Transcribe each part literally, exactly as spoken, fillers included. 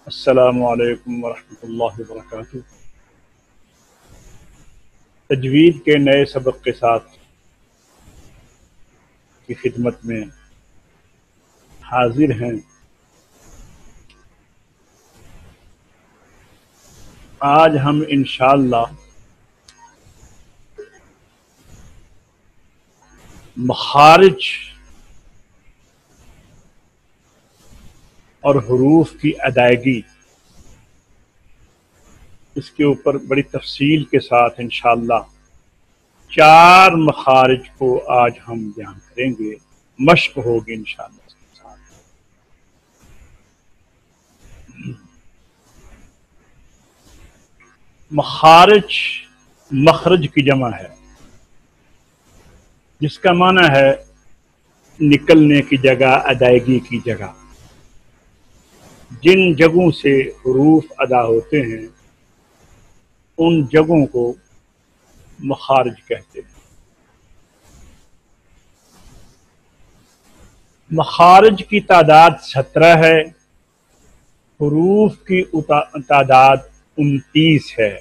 السلام علیکم ورحمۃ اللہ وبرکاتہ۔ تجوید کے نئے سبق کے ساتھ کی خدمت میں حاضر ہیں۔ آج ہم انشاءاللہ مخارج اور حروف کی ادائیگی اس کے اوپر بڑی تفصیل کے ساتھ انشاءاللہ چار مخارج کو آج ہم بیان کریں گے، مشق ہوگی انشاءاللہ اس کے ساتھ۔ مخارج مخرج کی جمع ہے، جس کا معنی ہے نکلنے کی جگہ، ادائیگی کی جگہ۔ جن جگہوں سے حروف ادا ہوتے ہیں ان جگہوں کو مخارج کہتے ہیں۔ مخارج کی تعداد سترہ ہے، حروف کی تعداد انتیس ہے۔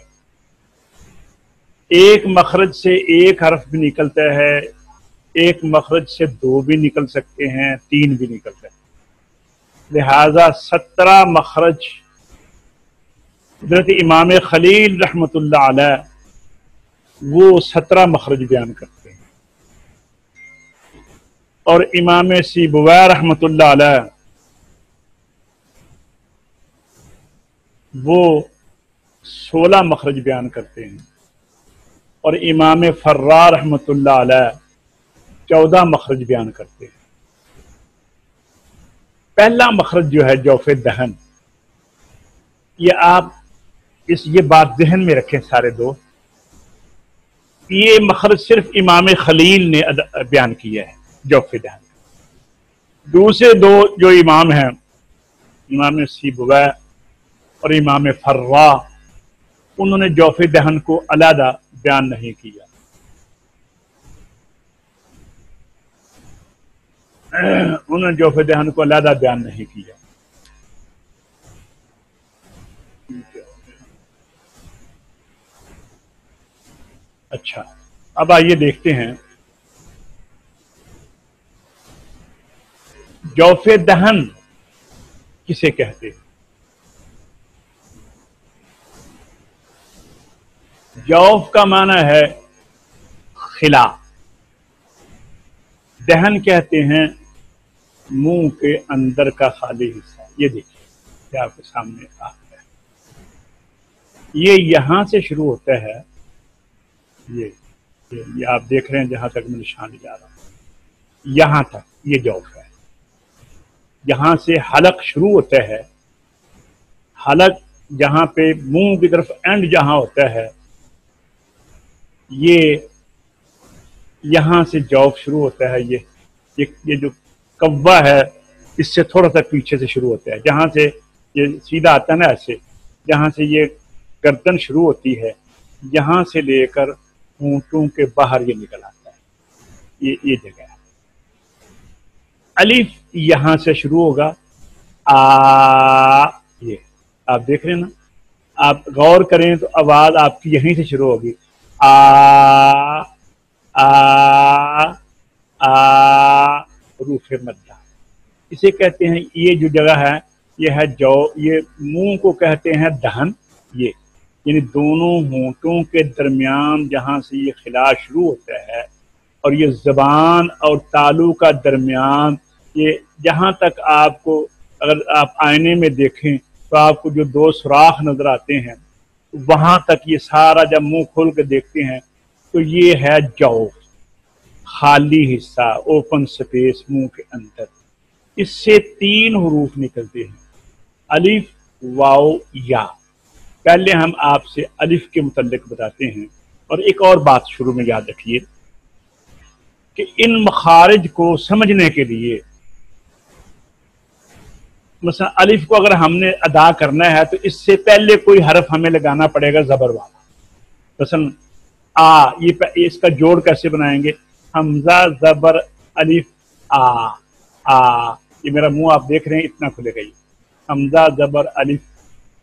ایک مخرج سے ایک حرف بھی نکلتا ہے، ایک مخرج سے دو بھی نکل سکتے ہیں، تین بھی نکل سکتے ہیں۔ لہذا سترہ مخرج حضرت امام خلیل رحمۃ اللہ علیہ وہ سترہ مخرج بیان کرتے ہیں، اور امام سیبویہ رحمۃ اللہ علیہ وہ سولہ مخرج بیان کرتے ہیں، اور امام فرا رحمۃ اللہ علیہ چودہ مخرج بیان کرتے ہیں۔ پہلا مخرج جو ہے جوف دہن، یہ آپ اس یہ بات ذہن میں رکھیں سارے دو، یہ مخرج صرف امام خلیل نے بیان کیا ہے، جوف دہن۔ دوسرے دو جو امام ہیں، امام سیبویہ اور امام فرا، انہوں نے جوف دہن کو علیحدہ بیان نہیں کیا۔ انہوں نے جوف دہن کو علیحدہ بیان نہیں کیا۔ اچھا، اب آئیے دیکھتے ہیں جوف دہن کسے کہتے ہیں۔ جوف کا معنی ہے خلا، دہن کہتے ہیں منہ کے اندر کا خالی حصہ۔ یہ دیکھیے کہ آپ کے سامنے آ ہے، یہ یہاں سے شروع ہوتا ہے، یہ یہ آپ دیکھ رہے ہیں جہاں تک میں نشان جا رہا ہوں، یہاں تک یہ جوف ہے۔ یہاں سے حلق شروع ہوتا ہے، حلق جہاں پہ منہ کی طرف اینڈ جہاں ہوتا ہے، یہ یہاں سے جوف شروع ہوتا ہے۔ یہ یہ جو کوا ہے اس سے تھوڑا سا پیچھے سے شروع ہوتا ہے، جہاں سے یہ سیدھا آتا ہے نا، ایسے جہاں سے یہ گردن شروع ہوتی ہے، یہاں سے لے کر ہونٹوں کے باہر یہ نکل آتا ہے، یہ یہ جگہ ہے۔ الف یہاں سے شروع ہوگا، آ، یہ آپ دیکھ رہے ہیں نا، آپ غور کریں تو آواز آپ کی یہیں سے شروع ہوگی، آ آ آ، حروف مدہ اسے کہتے ہیں۔ یہ جو جگہ ہے یہ ہے جو، یہ منہ کو کہتے ہیں دہن، یہ یعنی دونوں ہونٹوں کے درمیان جہاں سے یہ خلا شروع ہوتا ہے، اور یہ زبان اور تالو کا درمیان، یہ جہاں تک آپ کو، اگر آپ آئینے میں دیکھیں تو آپ کو جو دو سوراخ نظر آتے ہیں، وہاں تک یہ سارا جب منہ کھول کے دیکھتے ہیں تو یہ ہے جوف، خالی حصہ، اوپن سپیس منہ کے اندر۔ اس سے تین حروف نکلتے ہیں، الف، واو، یا۔ پہلے ہم آپ سے الف کے متعلق بتاتے ہیں، اور ایک اور بات شروع میں یاد رکھیے کہ ان مخارج کو سمجھنے کے لیے، مثلا الف کو اگر ہم نے ادا کرنا ہے تو اس سے پہلے کوئی حرف ہمیں لگانا پڑے گا زبر والا۔ مثلا آ، یہ اس کا جوڑ کیسے بنائیں گے؟ حمزہ زبر الف آ، آ، یہ میرا منہ آپ دیکھ رہے ہیں اتنا کھلے گا، یہ حمزہ زبر الف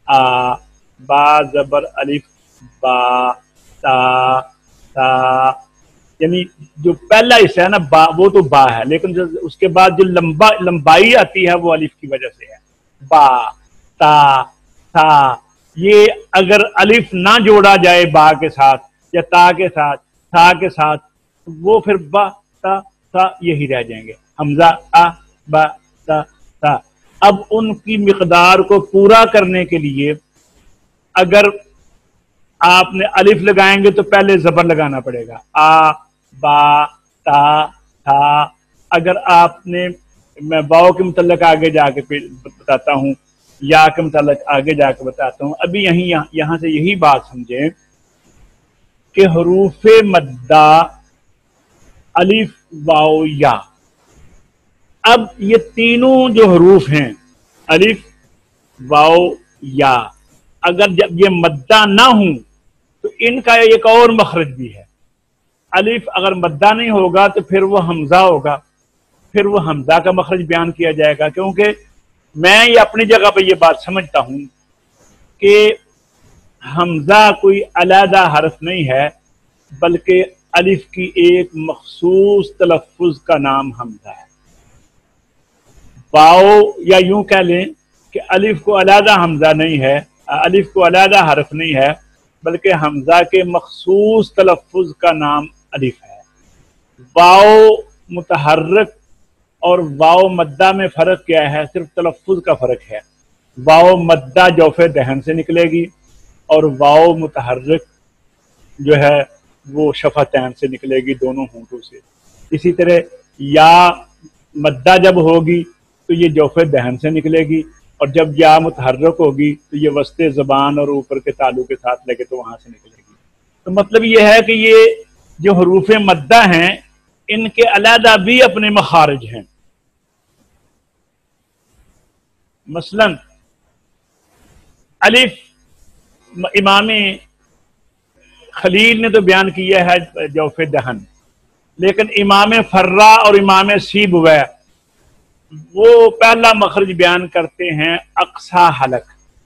आ, बा जबर अलिफ बा ता ता, यानी जो पहला हिस्सा है ना बा, वो तो बा है, लेकिन जो उसके बाद जो लंबा लंबाई आती है वो अलिफ की वजह से है। बा ता ता, ये अगर अलिफ ना जोड़ा जाए बा के साथ या ता के साथ, ता के साथ, वो फिर बा ता ता यही रह जाएंगे, हमजा आ बा ता ता। अब उनकी मिकदार को पूरा करने के लिए अगर आपने अलिफ लगाएंगे तो पहले जबर लगाना पड़ेगा, आ बा ता था। अगर आपने, मैं वाव के मुतल्लक आगे जाके बताता हूँ, या के मुतल्लक आगे जाके बताता हूँ। अभी यहीं यहाँ यहाँ से यही बात समझें कि हरूफ मद्दा अलिफ वाव या, अब ये तीनों जो हरूफ हैं अलिफ वाव या, अगर जब ये मद्दा ना हो तो इनका एक और मखरज भी है। अलिफ अगर मद्दा नहीं होगा तो फिर वो हमजा होगा, फिर वो हमजा का मखरज बयान किया जाएगा। क्योंकि मैं ये अपनी जगह पे ये बात समझता हूं कि हमजा कोई अलहदा हरफ नहीं है, बल्कि अलिफ की एक मखसूस तलफ्फुज का नाम हमजा है। वाओ, या यूं कह लें कि अलिफ को अलहदा हमजा नहीं है, अलिफ को अलहदा हरफ नहीं है, बल्कि हमजा के मखसूस तलफ्फुज का नाम अलिफ है। वाओ मुतहर्रिक और वाओ मद्दा में फ़र्क क्या है? सिर्फ तलफ्फुज का फ़र्क है। वाओ मद्दा जौफ़े दहन से निकलेगी और वाओ मुतहर्रिक जो है वो शफ़तैन से निकलेगी, दोनों होंठों से। इसी तरह या मद्दा जब होगी तो ये जौफ़े दहन से निकलेगी, और जब या मुतहर्रिक होगी तो ये वस्ते ज़बान और ऊपर के तालु के साथ लगे तो वहाँ से निकलेगी। तो मतलब ये है कि ये जो हरूफ मद्दा हैं इनके अलहदा भी अपने मखारिज हैं। मसलन अलिफ इमाम खलील ने तो बयान किया है जौफ़े दहन, लेकिन इमाम फर्रा और इमाम सीबवै वो पहला मखरज बयान करते हैं अक्सा हलक।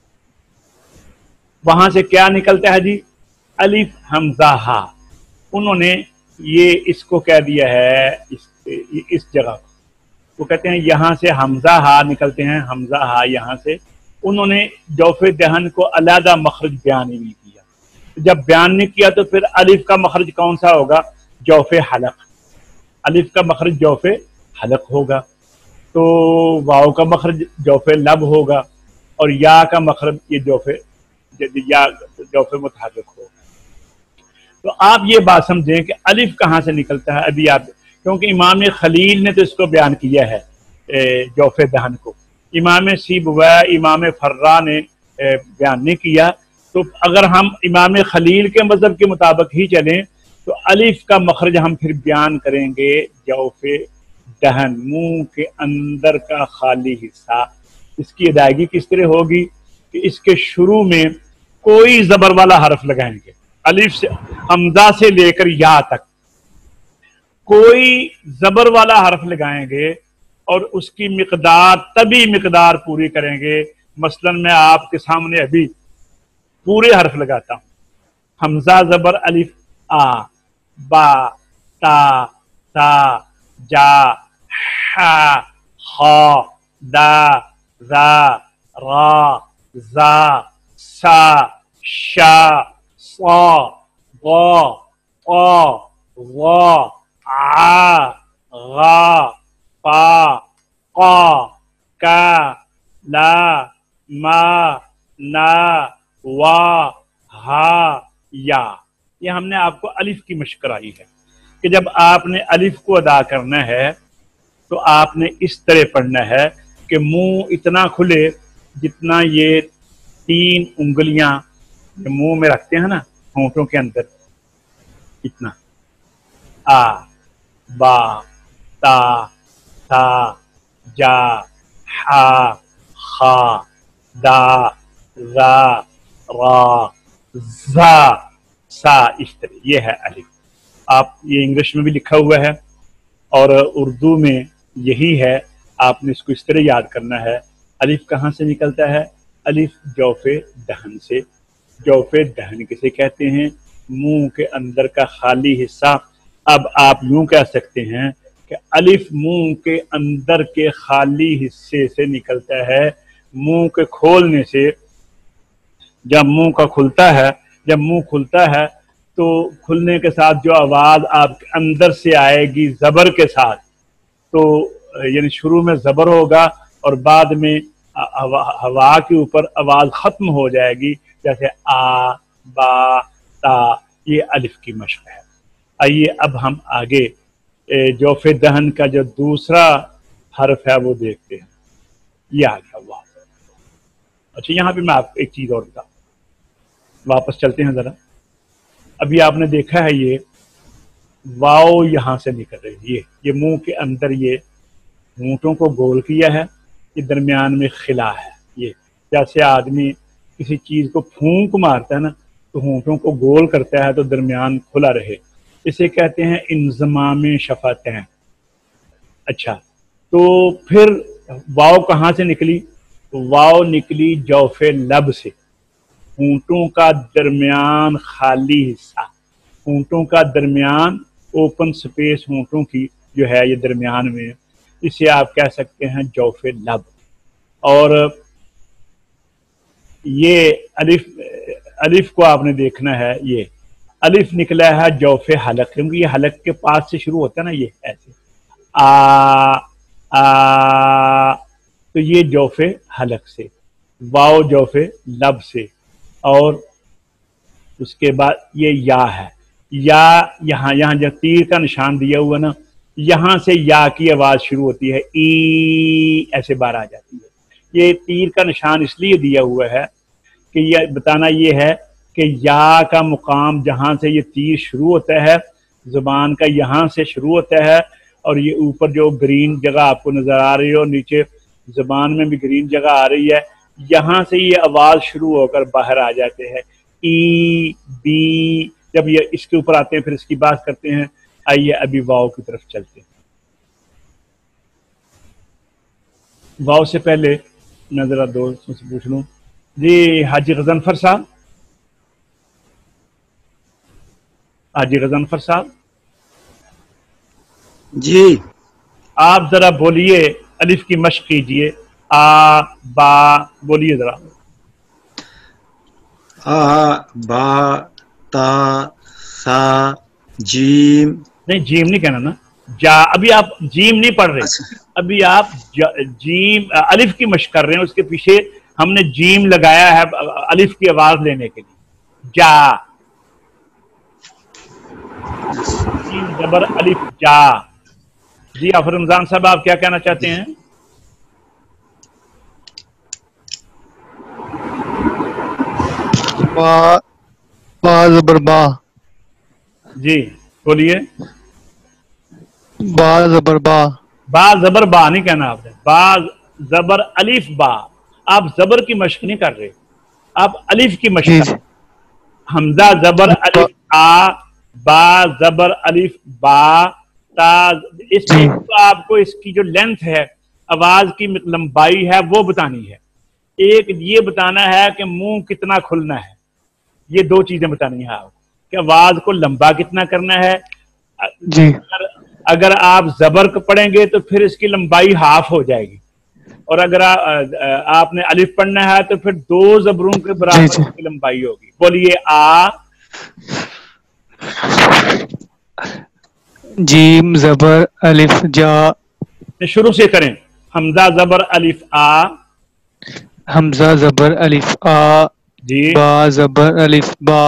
वहां से क्या निकलता है जी? अलिफ हमजा हा। उन्होंने ये इसको कह दिया है, इस इस जगह को वो कहते हैं यहां से हमजा हा निकलते हैं, हमजा हा यहां से। उन्होंने जौफ़े दहन को अलहदा मखरज बयान ही नहीं किया। जब बयान नहीं किया तो फिर अलिफ का मखरज कौन सा होगा? जौफ़े हलक। अलिफ का मखरज जौफ़े हलक होगा, तो वाव का मखरज जौफ़े लब होगा, और या का मखरज ये जौफ़े या जौफ़े मुतहर्रिक होगा। तो आप ये बात समझें कि अलिफ कहाँ से निकलता है। अभी आप, क्योंकि इमाम खलील ने तो इसको बयान किया है जौफ़े दहन को, इमाम सीबवै इमाम फर्रा ने बयान नहीं किया। तो अगर हम इमाम खलील के मज़हब के मुताबिक ही चलें तो अलिफ का मखरज हम फिर बयान करेंगे जौफ़े दहन, मुंह के अंदर का खाली हिस्सा। इसकी अदायगी किस तरह होगी कि इसके शुरू में कोई जबर वाला हरफ लगाएंगे, अलिफ से हमजा से लेकर या तक कोई जबर वाला हरफ लगाएंगे और उसकी मिकदार तभी मिकदार पूरी करेंगे। मसलन मैं आपके सामने अभी पूरे हरफ लगाता हूं, हमजा जबर अलिफ आ बा ता ता जा हा खा दा ज़ा रा ज़ा सा शा सा गा क़ा वा आ गा पा क़ा का ला मा ना वा हा या। ये हमने आपको अलिफ की मशक कराई है कि जब आपने अलिफ को अदा करना है तो आपने इस तरह पढ़ना है कि मुंह इतना खुले जितना ये तीन उंगलियां मुंह में रखते हैं ना, होंठों के अंदर, इतना। आ बा ता ता जा हा खा दा ज़ा रा ज़ा सा, इस तरह ये है अलिफ। आप ये इंग्लिश में भी लिखा हुआ है और उर्दू में यही है, आपने इसको इस तरह याद करना है। अलिफ कहाँ से निकलता है? الف جوف دہن سے. جوف دہن کسے کہتے ہیں؟ منہ کے اندر کا خالی حصہ. اب آپ یوں کہہ سکتے ہیں کہ الف منہ کے اندر کے خالی حصے سے نکلتا ہے. منہ کے کھولنے سے جب منہ کا کھلتا ہے جب منہ کھلتا ہے تو کھلنے کے ساتھ جو آواز آپ کے اندر سے آئے گی زبر کے ساتھ، تو یعنی شروع میں زبر ہوگا اور بعد میں ہوا کے اوپر آواز ختم ہو جائے گی، جیسے آ با تا. یہ الف کی مشق ہے. آئیے اب ہم آگے جوف دہن کا جو دوسرا حرف ہے وہ دیکھتے ہیں. یہ آ گیا واو. اچھا یہاں پہ میں آپ کو ایک چیز اور بتا، واپس چلتے ہیں ذرا. ابھی آپ نے دیکھا ہے یہ واو یہاں سے نکل رہی ہے، یہ منہ کے اندر یہ ہونٹوں کو گول کیا ہے، یہ درمیان میں خلا ہے. یہ جیسے آدمی کسی چیز کو پھونک مارتا ہے نا تو ہونٹوں کو گول کرتا ہے تو درمیان کھلا رہے، اسے کہتے ہیں انضمام شفتین. اچھا تو پھر واو کہاں سے نکلی؟ واو نکلی جوف لب سے، ہونٹوں کا درمیان خالی حصہ، ہونٹوں کا درمیان اوپن سپیس ہونٹوں کی جو ہے یہ درمیان میں، اسے آپ کہہ سکتے ہیں جوف لب. اور یہ الف الف کو آپ نے دیکھنا ہے، یہ الف نکلا ہے جوف حلق، کیونکہ یہ حلق کے پاس سے شروع ہوتا ہے نا، یہ ایسے آ آ تو یہ جوف حلق سے. واو جوف لب سے. اور اس کے بعد یہ یا ہے، یا یہاں یہاں جو تیر کا نشان دیا ہوا نا یہاں سے یا کی آواز شروع ہوتی ہے، ای ایسے بار آ جاتی ہے. یہ تیر کا نشان اس لیے دیا ہوا ہے کہ یہ بتانا یہ ہے کہ یا کا مقام جہاں سے یہ تیر شروع ہوتا ہے زبان کا یہاں سے شروع ہوتا ہے، اور یہ اوپر جو گرین جگہ آپ کو نظر آ رہی ہے اور نیچے زبان میں بھی گرین جگہ آ رہی ہے، یہاں سے یہ آواز شروع ہو کر باہر آ جاتے ہیں ای بی. جب یہ اس کے اوپر آتے ہیں پھر اس کی بات کرتے ہیں. آئیے ابھی واو کی طرف چلتے ہیں. واو سے پہلے میں ذرا دوستوں سے پوچھ لوں، جی حاجی غضنفر صاحب حاجی غضنفر صاحب جی آپ ذرا بولیے، الف کی مشق کیجئے. آ با بولیے ذرا. آ با تا سا جیم. نہیں جیم نہیں کہنا نا، جا. ابھی آپ جیم نہیں پڑھ رہے، اچھا ابھی آپ جیم الف کی مشق کر رہے ہیں. اس کے پیچھے ہم نے جیم لگایا ہے الف کی آواز لینے کے لیے. جا جیم زبر الف جا. جی آفر رمضان صاحب آپ کیا کہنا چاہتے ہیں؟ با با زبر با. جی بولیے. با زبر با. با زبر با نہیں کہنا آپ نے، با زبر الف با. آپ زبر کی مشق نہیں کر رہے، آپ الف کی مشق جی کر جی رہے. حمزہ زبر الف آ، با زبر الف با تا. اس میں جی آپ کو اس کی جو لینتھ ہے آواز کی لمبائی ہے وہ بتانی ہے. ایک یہ بتانا ہے کہ منہ کتنا کھلنا ہے، یہ دو چیزیں بتانی ہیں آپ کہ آواز کو لمبا کتنا کرنا ہے. جی اگر اگر آپ زبر کو پڑھیں گے تو پھر اس کی لمبائی ہاف ہو جائے گی، اور اگر آپ نے الف پڑھنا ہے تو پھر دو زبروں کے جی برابر جی اس کی لمبائی ہوگی. بولیے آ. جیم زبر الف جا. شروع سے کریں. حمزہ زبر الف آ. حمزہ زبر الف آ. جی با زبر الف با.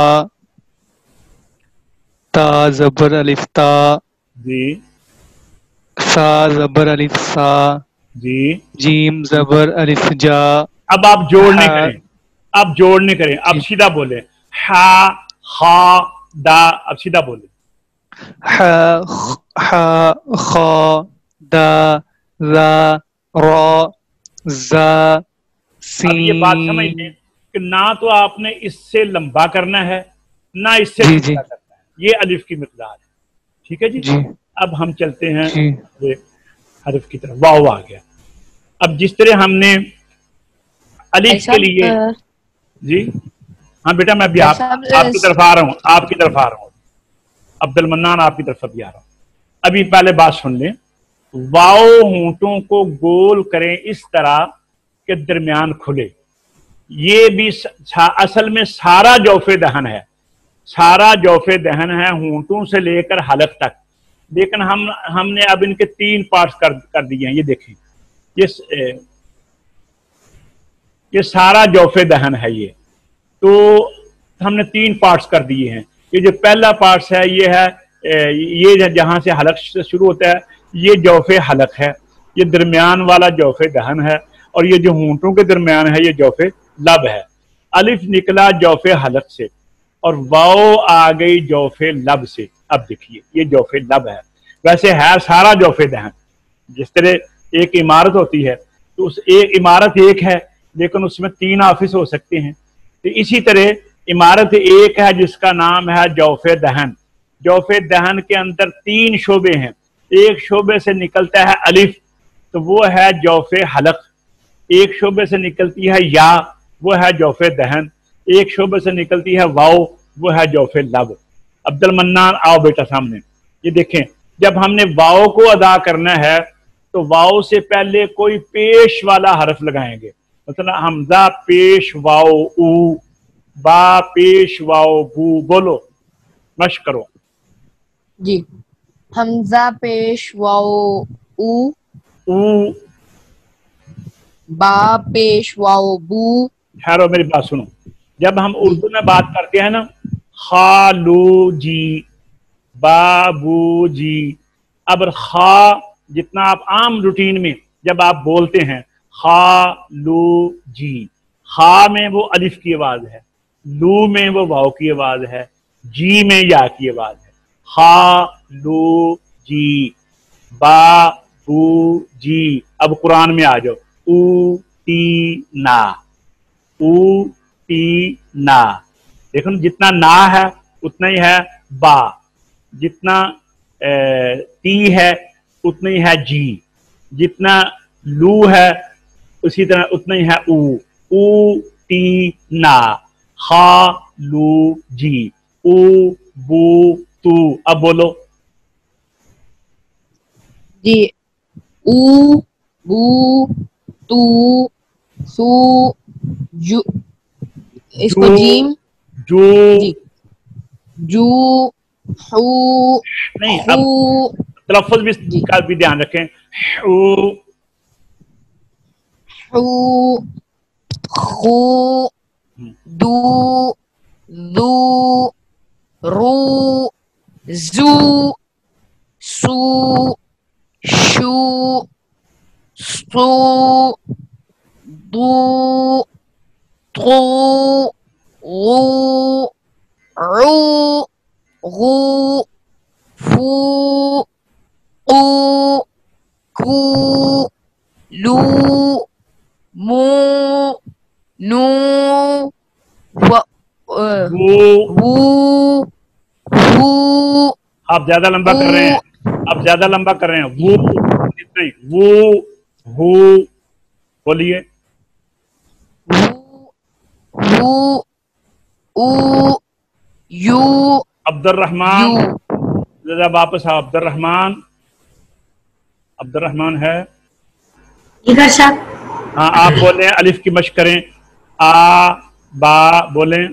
تا زبر الف تا. جی سا زبر الف سا. جی. جیم زبر الف جا. اب آپ جوڑ نہیں ہا. کریں، آپ جوڑ نہیں کریں، آپ جی سیدھا بولیں. ہا خا دا. اب سیدھا بولیں. ح ح خ دا ذا را زا اب یہ بات سمجھ لیں سین. کہ نہ تو آپ نے اس سے لمبا کرنا ہے نہ اس سے جی جی چھوٹا کرنا ہے، یہ الف کی مقدار ہے. ٹھیک ہے جی. جی اب ہم چلتے ہیں جی حرف کی طرف. واو آ گیا. اب جس طرح ہم نے अलिफ के लिए जी हाँ बेटा मैं भी आप, आपकी तरफ आ रहा हूँ आपकी तरफ आ रहा हूँ अब्दुल मन्नान आपकी तरफ भी आ रहा हूँ। अभी पहले बात सुन लें, वाओ होंठों को गोल करें इस तरह के दरमियान खुले। ये भी असल में सारा जौफे दहन है, सारा जौफे दहन है होंठों से लेकर हलक तक, लेकिन हम हमने अब इनके तीन पार्ट्स कर कर दिए हैं। ये देखें, ये ये सारा जौफे दहन है, ये तो हमने तीन पार्ट्स कर दिए हैं। ये जो पहला पार्ट्स है ये है ये जहां से हलक से शुरू होता है ये जौफे हलक है, ये दरमियान वाला जौफे दहन है, और ये जो होंठों के दरमियान है ये जौफे लब है। अलिफ निकला जौफे हलक से और वाओ आ गई जौफे लब से। अब देखिए ये जौफे लब है, वैसे है सारा जौफे दहन। जिस तरह एक इमारत होती है तो उस एक इमारत एक है लेकिन उसमें तीन ऑफिस हो सकते हैं, तो इसी तरह इमारत एक है जिसका नाम है जौफे दहन। जौफे दहन के अंदर तीन शोबे हैं, एक शोबे से निकलता है अलिफ तो वो है जौफे हलक, एक शोबे से निकलती है या वो है जौफे दहन, एक शोबे से निकलती है वाओ वो है जौफे लब। अब्दुल मन्नान आओ बेटा सामने, ये देखें जब हमने वाओ को अदा करना है तो वाओ से पहले कोई पेश वाला हरफ लगाएंगे, मतलब हमजा पेश वाओ ऊ, बा पेश वाओ बू। बोलो मश करो जी। हमजा पेश वाओ ऊ, ऊ बा पेश वाओ बू। ठहरो मेरी बात सुनो, जब हम उर्दू में बात करते हैं ना खालू जी बाबू जी, अब खा जितना आप आम रूटीन में जब आप बोलते हैं खालू जी, खा में वो अलिफ की आवाज है, लू में वो वाओ की आवाज है, जी में या की आवाज है। खालू जी बाबू जी। अब कुरान में आ जाओ, ऊ टी ना, ऊ टी ना। देखो जितना ना है उतना ही है बा, जितना ए, टी है उतना ही है जी, जितना लू है उसी तरह उतना ही है ऊ। ऊ टी ना खा लू जी, ऊ बू तू। अब बोलो जी। ऊ बू तू सू जू, इसको जू, जीम जू जी, जू हू नहीं, अब तलफ़्फ़ुज़ भी का भी ध्यान रखें। हू हू खू दू दू रू जू सू शू सू दू तू गू रू गू फू ऊ कू लू मू नू व वू वू। आप ज्यादा लंबा कर रहे हैं, आप ज्यादा लंबा कर रहे हैं। वो नहीं, वो वो बोलिए वू ऊ यू अब्दुल रहमान। जरा वापस आओ, अब्दुल रहमान। अब्दुल रहमान है हाँ, आप बोलें, अलिफ की मशक करें। आ बा बोलें,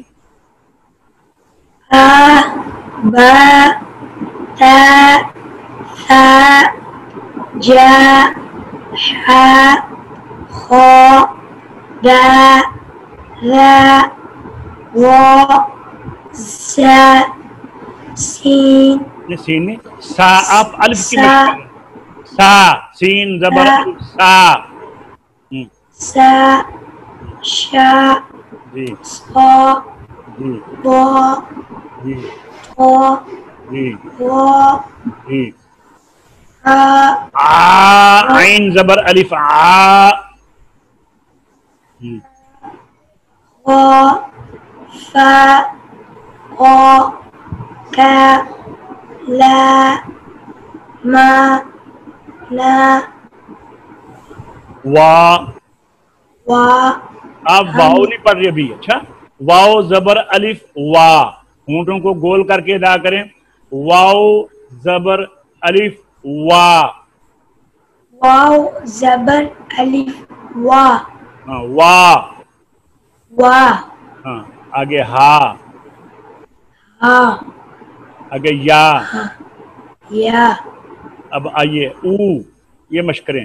आ बा ता सा जा हा खा दा रा वा सा सीन। ये सीन नहीं, सा। आप अलिफ की मशक करें। सा सीन जबर सा। हम्म, सा शा जी सा जी वा जी था जी वा जी। आ आ आइन जबर अलिफ आ। हम्म, वा फा वा का ला मा ना वा वा आप वाओ नहीं पढ़ रहे अभी। अच्छा, वाओ जबर अलिफ वा, होंठों को गोल करके अदा करें। वाओ जबर अलिफ वा, वाव जबर अलिफ वा, हाँ वा, वा, हाँ आगे हा, हा, आगे या। या। अब आइए ऊ, ये मश्क करें।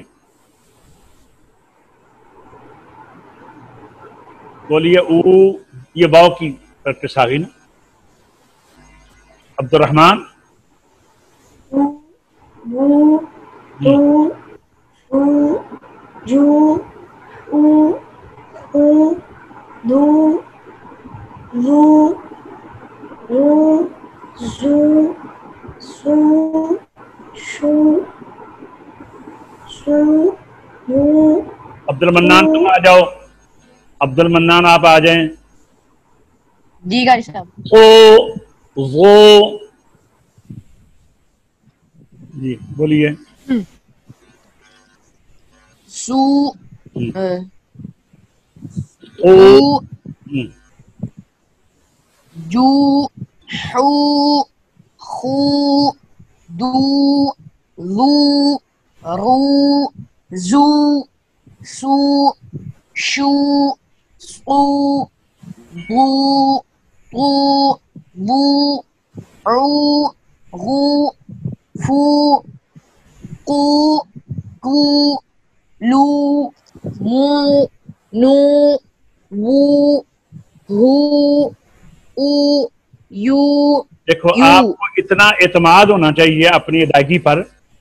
बोलिए ऊ, ये वाव की प्रैक्टिस आ गई ना। अब्दुर्रहमान, उ, वु, तु, फु, जु, उ, उ, दु, लु, रु, जु, सु, शु, सु, मु, अब्दुल मन्नान तुम आ जाओ। अब्दुल मन्नान आप आ जाएं। जी गाजी साहब। ओ वो, जी बोलिए। सु, अ, ओ, उ, हम्म, जू, हू, खू, दू, लू, रू, जू, सू, शू, सू, बू, तू, बू, ऊ, गू, फू, कू, कू, लू, मू, नू, वू, हू, ऊ, यू। देखो यू। आपको इतना एतमाद होना चाहिए अपनी अदायगी पर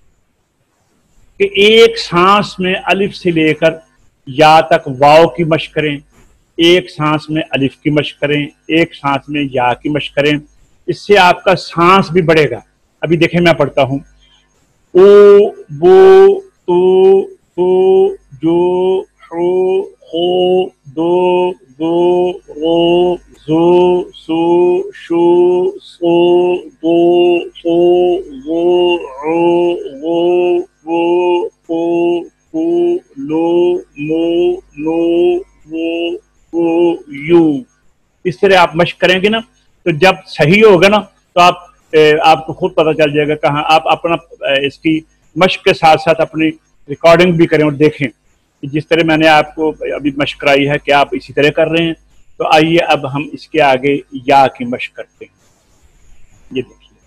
कि एक सांस में अलिफ से लेकर या तक वाव की मश्क करें, एक सांस में अलिफ की मश्क करें, एक सांस में या की मश्क करें। इससे आपका सांस भी बढ़ेगा। अभी देखें मैं पढ़ता हूं। ओ, बो, तू, तू, जो, हु, खो, दो, दो, रो, जो, सु, शु, सो, दो, सो, वो, रो, वो, वो, को, कु, लो, मो, नो, वो, वो, यू। इस तरह आप मश्क करेंगे ना, तो जब सही होगा ना तो आप ए, आपको खुद पता चल जाएगा कहाँ। आप अपना इसकी मश्क के साथ साथ अपनी रिकॉर्डिंग भी करें और देखें कि जिस तरह मैंने आपको अभी मश्क कराई है कि आप इसी तरह कर रहे हैं। तो आइए अब हम इसके आगे या की मश्क करते हैं। ये देखिए,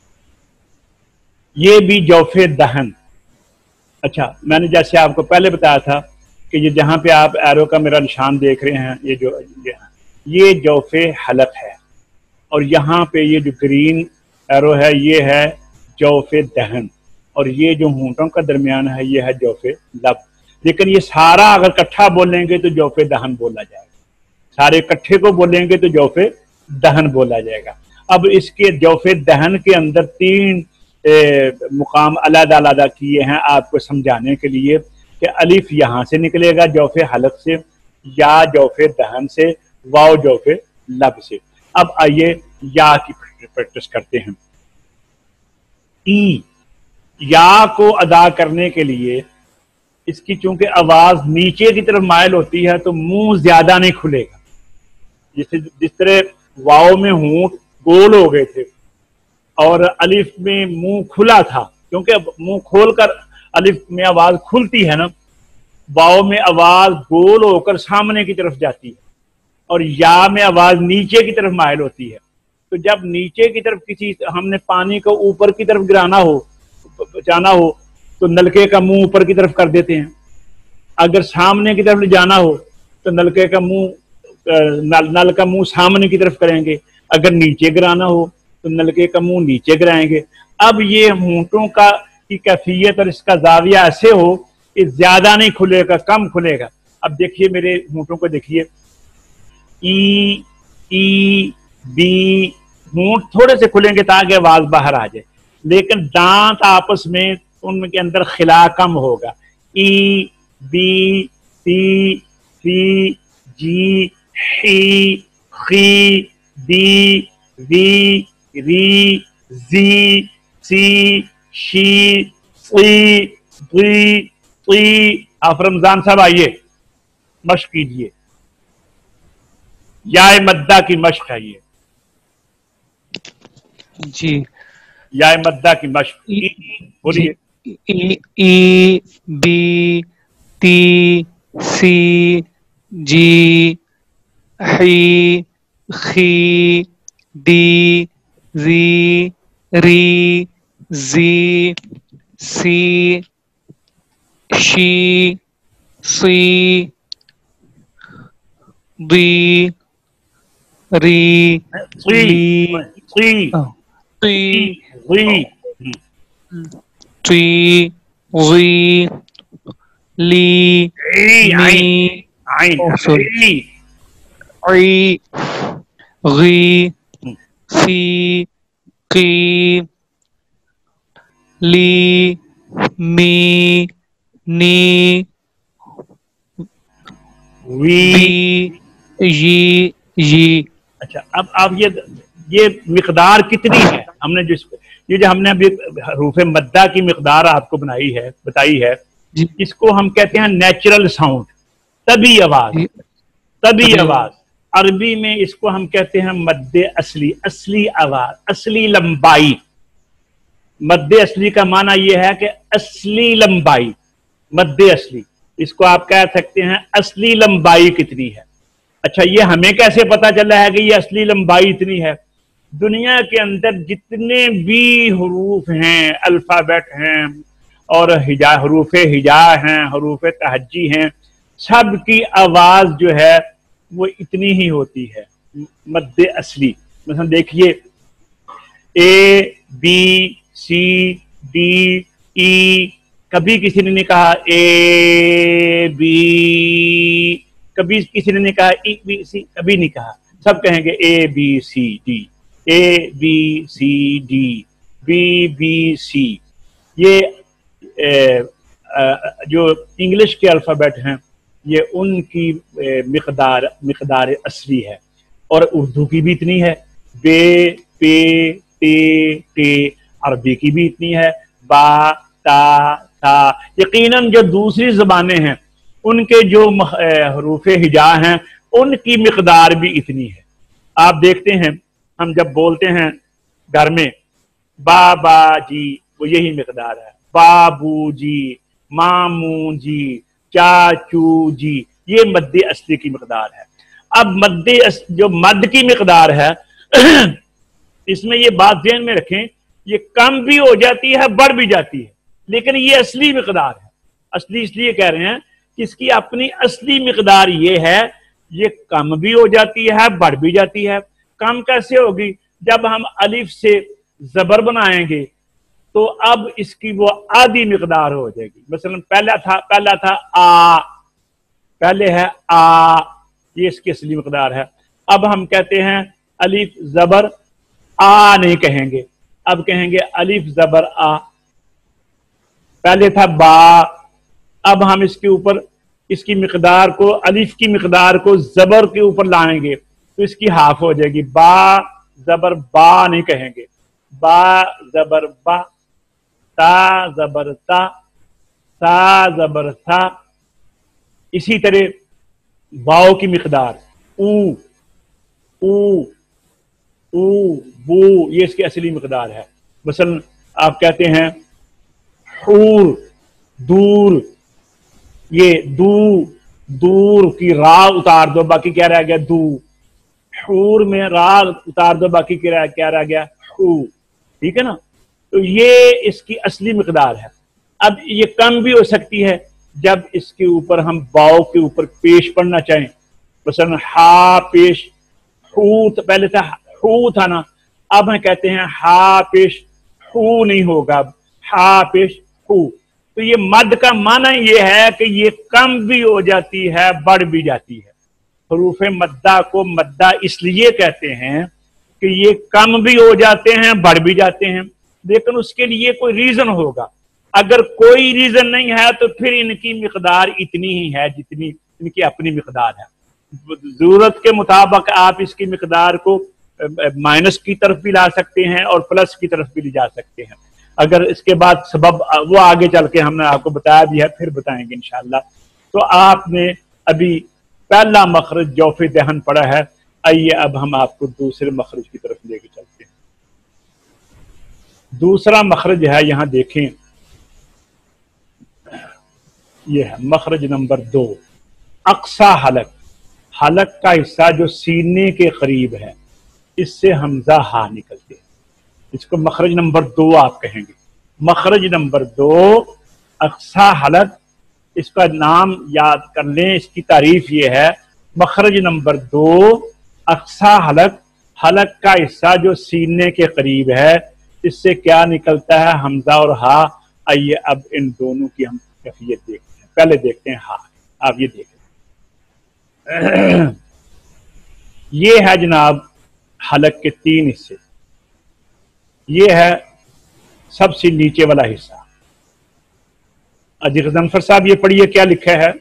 ये भी जौफे दहन। अच्छा, मैंने जैसे आपको पहले बताया था कि ये जहाँ पे आप एरो का मेरा निशान देख रहे हैं, ये जो ये, ये जौफे हलक है, और यहाँ पे ये जो ग्रीन एरो है ये है जौफे दहन, और ये जो होंठों का दरमियान है ये है जौफे लब। लेकिन ये सारा अगर इकट्ठा बोलेंगे तो जौफे दहन बोला जाएगा, सारे इकट्ठे को बोलेंगे तो जौफे दहन बोला जाएगा। अब इसके जौफे दहन के अंदर तीन ए, मुकाम अलग अलग किए हैं आपको समझाने के लिए कि अलिफ यहाँ से निकलेगा जौफे हलक से, या जौफे दहन से, वाव जौफे लब से। अब आइए या की प्रैक्टिस करते हैं। ई, या को अदा करने के लिए इसकी चूंकि आवाज नीचे की तरफ माइल होती है तो मुंह ज्यादा नहीं खुलेगा। जिस जिस तरह वाव में होंठ गोल हो गए थे और अलिफ में मुंह खुला था, क्योंकि मुंह खोलकर अलिफ में आवाज खुलती है ना, वाव में आवाज गोल होकर सामने की तरफ जाती है और या में आवाज नीचे की तरफ माइल होती है। तो जब नीचे की तरफ किसी हमने पानी को ऊपर की तरफ गिराना हो, जाना हो, तो नलके का मुंह ऊपर की तरफ कर देते हैं। अगर सामने की तरफ ले जाना हो तो नलके का मुंह नल, नल का मुंह सामने की तरफ करेंगे। अगर नीचे गिराना हो तो नलके का मुंह नीचे गिराएंगे। अब ये होंठों का की कैफियत और इसका जाविया ऐसे हो कि ज्यादा नहीं खुलेगा, कम खुलेगा। अब देखिए मेरे होंठों को देखिए, ई, ई, बी, होंठ थोड़े से खुलेंगे ताकि आवाज बाहर आ जाए, लेकिन दांत आपस में उनके अंदर खिला कम होगा। ई, बी, सी, सी, जी, ही, खी, दी, वी, री, जी, सी, शी, सी, दी, ती। आप रमजान साहब आइए, मश्क कीजिए। या मद्दा की मश्क है ये, जी या मद्दा की मश्क। बोलिए। ई ई बी टी सी जी ही खी डी जी री जी सी शी सी दी री सी ली सी ती सी ती री ली ई मी आइन Oh, sorry. ई री री सी की ली मी नी वी। बी ये ये अच्छा, अब अब ये ये मिकदार कितनी है, हमने जो ये जो हमने अभी हरूफ मद्दा की मिकदार आपको बनाई है बताई है, जी इसको हम कहते हैं नेचुरल साउंड, तभी आवाज, जी तभी तभी आवाज। अरबी में इसको हम कहते हैं मद्दे असली, असली आवाज, असली लंबाई। मद्दे असली का माना यह है कि असली लंबाई, मद्दे असली, इसको आप कह सकते हैं असली लंबाई कितनी है। अच्छा, ये हमें कैसे पता चला है कि ये असली लंबाई इतनी है? दुनिया के अंदर जितने भी हरूफ हैं, अल्फाबेट हैं और हिजा हरूफ हिजा हैं, हरूफ तहज्जी हैं, सब की आवाज जो है वो इतनी ही होती है, मद्दे असली। मतलब देखिए, ए बी सी डी ई, कभी किसी ने नहीं कहा ए बी, कभी किसी ने नहीं कहा ई बी सी, कभी नहीं कहा, सब कहेंगे A B C D, A B C D, B B C. ये ए, आ, जो इंग्लिश के अल्फ़ाबेट हैं ये उनकी मिक़दार मिक़दार असली है, और उर्दू की भी इतनी है, बे पे टे टे, अरबी की भी इतनी है, बा ता ता। यकीनन जो दूसरी ज़बानें हैं उनके जो हरूफ हिजा हैं उनकी मिक़दार भी इतनी है। आप देखते हैं, हम जब बोलते हैं घर में बाबा जी, वो यही मिक़दार है, बाबू जी, मामू जी, चाचू जी, ये मद्दे असली की मिक़दार है। अब मद्दे जो मद की मिक़दार है इसमें ये बात ध्यान में रखें, ये कम भी हो जाती है, बढ़ भी जाती है, लेकिन ये असली मिक़दार है। असली इसलिए कह रहे हैं कि इसकी अपनी असली मिक़दार ये है, ये कम भी हो जाती है, बढ़ भी जाती है। कम कैसे होगी? जब हम अलिफ से जबर बनाएंगे तो अब इसकी वो आधी मिक़दार हो जाएगी। मसलन पहला था पहला था आ, पहले है आ, ये इसकी असली मिक़दार है। अब हम कहते हैं अलिफ जबर आ नहीं कहेंगे, अब कहेंगे अलिफ जबर आ। पहले था बा, अब हम इसके ऊपर इसकी मिक़दार को, अलिफ की मिक़दार को जबर के ऊपर लाएंगे तो इसकी हाफ हो जाएगी, बा जबर बा नहीं कहेंगे, बा जबर बा, ता जबर ता, ता जबर था। इसी तरह वाओ की मिक़दार ऊ ऊ ऊ बू, ये इसकी असली मिक़दार है। मसलन आप कहते हैं हूर दूर, ये दू दूर की रा उतार दो, बाकी क्या रह गया दू। हूर में रा उतार दो, बाकी क्या क्या रह गया हू। ठीक है ना? तो ये इसकी असली मिक़दार है। अब ये कम भी हो सकती है जब इसके ऊपर हम बाओ के ऊपर पेश पढ़ना चाहें। मसलन हा पेश हू, तो पहले था हू था ना, अब हम कहते हैं हा पेश हू नहीं होगा, हा पेश हू। तो ये मद का माना ये है कि ये कम भी हो जाती है, बढ़ भी जाती है। हरूफ मद्दा को मद्दा इसलिए कहते हैं कि ये कम भी हो जाते हैं, बढ़ भी जाते हैं, लेकिन उसके लिए कोई रीजन होगा। अगर कोई रीजन नहीं है तो फिर इनकी मिक़दार इतनी ही है जितनी इनकी अपनी मिक़दार है। जरूरत के मुताबिक आप इसकी मिक़दार को माइनस की तरफ भी ला सकते हैं और प्लस की तरफ भी ले जा सकते हैं। अगर इसके बाद सबब वो आगे चल के हमने आपको बताया भी है, फिर बताएंगे इंशाअल्लाह। तो आपने अभी पहला मखरज जौफ़े दहन पढ़ा है, آئیے اب ہم آپ کو دوسرے مخرج کی طرف لے کے چلتے ہیں. دوسرا مخرج ہے، یہاں دیکھیں، یہ ہے مخرج نمبر دو، اقصا حلق. حلق کا حصہ جو سینے کے قریب ہے، اس سے حمزہ ہا نکلتے ہیں. اس کو مخرج نمبر دو آپ کہیں گے. مخرج نمبر دو اقصا حلق، اس کا نام یاد کر لیں، اس کی تعریف یہ ہے، مخرج نمبر دو اقصا حلق، حلق کا حصہ جو سینے کے قریب ہے، اس سے کیا نکلتا ہے؟ حمزہ اور ہا. آئیے اب ان دونوں کی ہم کیفیت دیکھتے ہیں. پہلے دیکھتے ہیں ہا. آپ یہ دیکھیں، یہ ہے جناب حلق کے تین حصے. یہ ہے سب سے نیچے والا حصہ. اجی غضنفر صاحب یہ پڑھیے کیا لکھا ہے.